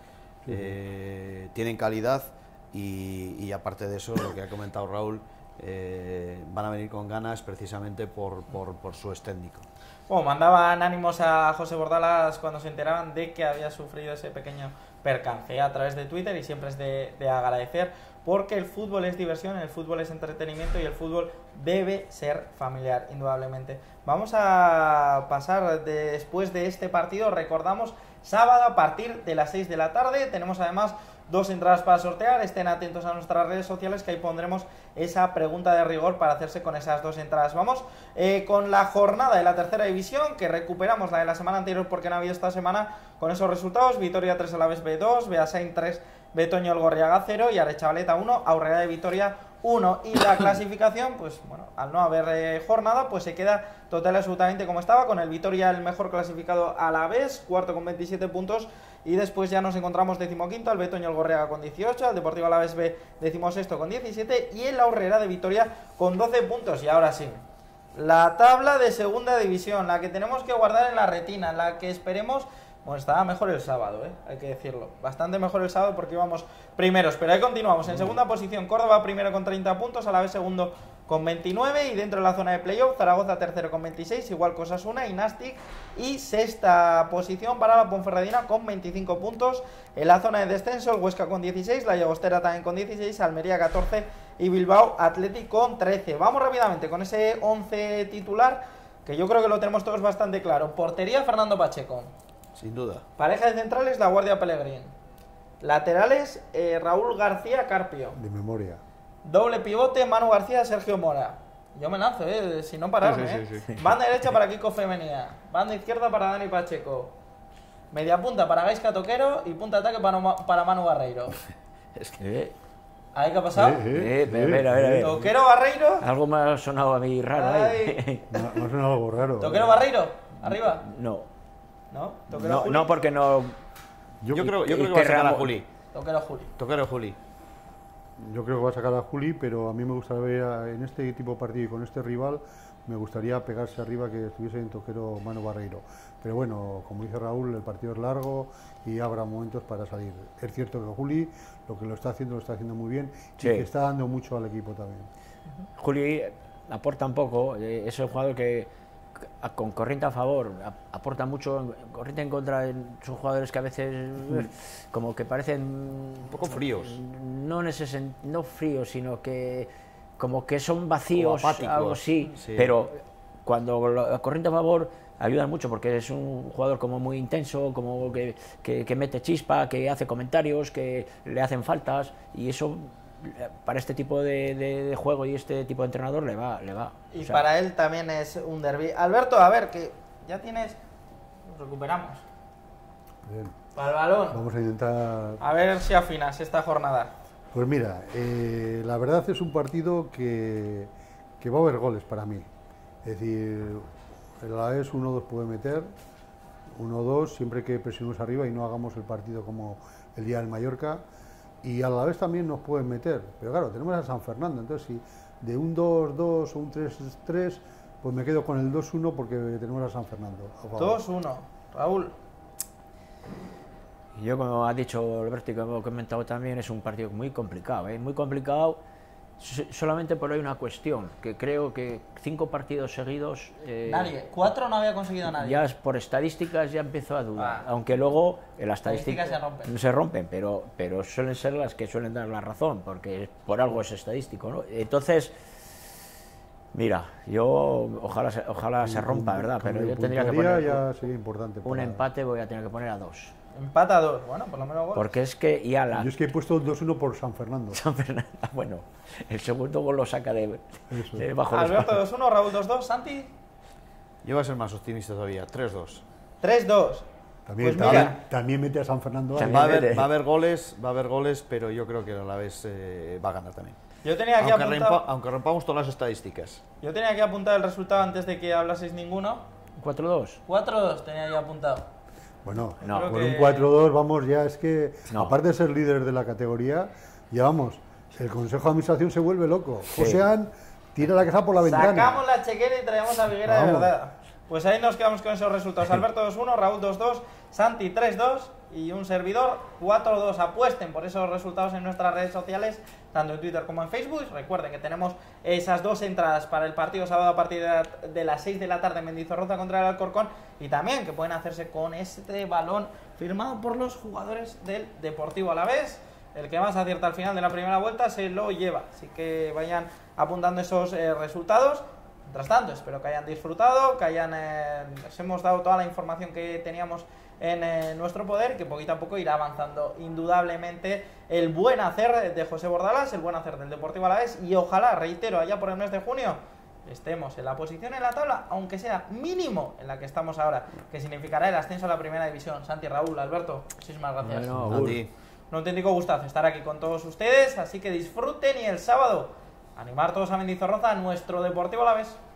Tienen calidad y aparte de eso, lo que ha comentado Raúl, van a venir con ganas precisamente por su ex técnico. Bueno, mandaban ánimos a José Bordalás cuando se enteraban de que había sufrido ese pequeño percance a través de Twitter, y siempre es de agradecer porque el fútbol es diversión, el fútbol es entretenimiento y el fútbol debe ser familiar, indudablemente. Vamos a pasar después de este partido, recordamos, sábado a partir de las 6 de la tarde, tenemos además 2 entradas para sortear, estén atentos a nuestras redes sociales que ahí pondremos esa pregunta de rigor para hacerse con esas 2 entradas. Vamos con la jornada de la tercera división, que recuperamos la de la semana anterior porque no ha habido esta semana, con esos resultados: Vitoria 3, Alavés B 2, Beasain 3, Betoño Elgorriaga 0 y Arechavaleta 1, Aurrera de Vitoria 1. Y la clasificación, pues bueno, al no haber jornada, pues se queda total y absolutamente como estaba, con el Vitoria el mejor clasificado Alavés, cuarto con 27 puntos, y después ya nos encontramos 15º al Betoño Elgorriaga con 18, al Deportivo Alavés B 16º con 17 y el Aurrera de Vitoria con 12 puntos. Y ahora sí, la tabla de segunda división, la que tenemos que guardar en la retina, la que esperemos. Bueno, estaba mejor el sábado, hay que decirlo. Bastante mejor el sábado porque íbamos primeros. Pero ahí continuamos. En segunda posición, Córdoba primero con 30 puntos, Alavés segundo con 29. Y dentro de la zona de playoff, Zaragoza tercero con 26, igual que Osasuna y Nastic. Y sexta posición para la Ponferradina con 25 puntos. En la zona de descenso, el Huesca con 16, la Llagostera también con 16, Almería 14 y Bilbao Athletic con 13. Vamos rápidamente con ese 11 titular, que yo creo que lo tenemos todos bastante claro. Portería, Fernando Pacheco. Sin duda. Pareja de centrales, La Guardia Pellegrín. Laterales, Raúl García Carpio. De memoria. Doble pivote, Manu García, Sergio Mora. Yo me lanzo, si no pararme. Sí. Banda derecha para Kiko Femenía. Banda izquierda para Dani Pacheco. Media punta para Gaisca Toquero y punta de ataque para Manu Barreiro. Es que... ¿Ahí qué ha pasado? a ver. Toquero, Barreiro. Algo me ha sonado a mí raro ahí. No suena algo raro. Toquero, Barreiro. Arriba. No. ¿No? Toquero, Juli. No, porque no... Yo creo que y va a sacar a Ramos- Juli. Toquero, Juli. Toquero Juli. Yo creo que va a sacar a Juli, pero a mí me gustaría ver en este tipo de partido y con este rival, me gustaría pegarse arriba que estuviese en Toquero Manu Barreiro. Pero bueno, como dice Raúl, el partido es largo y habrá momentos para salir. Es cierto que Juli lo que lo está haciendo muy bien Sí. y que está dando mucho al equipo también. Juli aporta un poco, es el jugador que con corriente a favor aporta mucho, corriente en contra, son jugadores que a veces como que parecen Un poco fríos. no no fríos, sino que como que son vacíos, O apáticos. algo así, Sí. pero cuando la corriente a favor ayudan mucho porque es un jugador como muy intenso, como que mete chispa, que hace comentarios, que le hacen faltas, y eso para este tipo de juego y este tipo de entrenador le va. Y O sea, para él también es un derbi. Alberto, a ver, que ya tienes... Nos recuperamos. Bien. Para el balón. Vamos a intentar... A ver si afinas esta jornada. Pues mira, la verdad es un partido que va a haber goles para mí. Es decir, el Alavés 1-2 puede meter, 1-2 siempre que presionemos arriba y no hagamos el partido como el día del Mallorca. Y a la vez también nos pueden meter, pero claro, tenemos a San Fernando, entonces si de un 2-2 o un 3-3, pues me quedo con el 2-1 porque tenemos a San Fernando. 2-1. Raúl. yo, como ha dicho Alberto y como he comentado también, es un partido muy complicado, muy complicado. Solamente por ahí una cuestión, que creo que 5 partidos seguidos... Nadie. 4 no había conseguido nadie. Ya por estadísticas ya empezó a dudar, Ah. aunque luego las estadísticas Estadísticas se rompen, pero suelen ser las que suelen dar la razón, porque por algo es estadístico, ¿no? Entonces, mira, yo ojalá se rompa, ¿verdad? Pero yo tendría que poner ya sería importante. un empate, voy a tener que poner a 2. Empata 2. Bueno, por lo menos gol. Porque es que ya la... Yo es que he puesto el 2-1 por San Fernando. San Fernando, bueno, el segundo gol lo saca de Eso. bajo los Alberto palos. 2-1, Raúl 2-2, Santi Yo voy a ser más optimista todavía. 3-2. 3-2. También, Pues mira. también mete a San Fernando. También Va a mete. haber goles, pero yo creo que el Alavés va a ganar también. Yo tenía aquí apuntado... Aunque rompamos todas las estadísticas. Yo tenía aquí apuntado el resultado antes de que hablaseis ninguno. 4-2. 4-2 tenía yo apuntado. Bueno, No. por Creo un que- 4-2 vamos ya, es que No. aparte de ser líder de la categoría, ya vamos, el Consejo de Administración se vuelve loco. Sí. Josean tira la casa por la ventana. Sacamos la chequera y traemos a Viguera de Vamos. verdad. Pues ahí nos quedamos con esos resultados. Alberto 2-1, Raúl 2-2, Santi 3-2 y un servidor 4-2. Apuesten por esos resultados en nuestras redes sociales, tanto en Twitter como en Facebook. Recuerden que tenemos esas 2 entradas para el partido sábado a partir de las 6 de la tarde en Mendizorroza contra el Alcorcón, y también que pueden hacerse con este balón firmado por los jugadores del Deportivo Alavés. el que más acierta al final de la primera vuelta se lo lleva. Así que vayan apuntando esos resultados. Mientras tanto, espero que hayan disfrutado, que les hemos dado toda la información que teníamos en nuestro poder, que poquito a poco irá avanzando indudablemente el buen hacer de José Bordalás, el buen hacer del Deportivo Alavés, y ojalá, reitero, allá por el mes de junio estemos en la posición en la tabla, aunque sea mínimo en la que estamos ahora, que significará el ascenso a la primera división. Santi, Raúl, Alberto, muchísimas gracias. Bueno, A ti. Un auténtico gustazo estar aquí con todos ustedes, así que disfruten y el sábado animar todos a Mendizorroza, a nuestro Deportivo Alavés.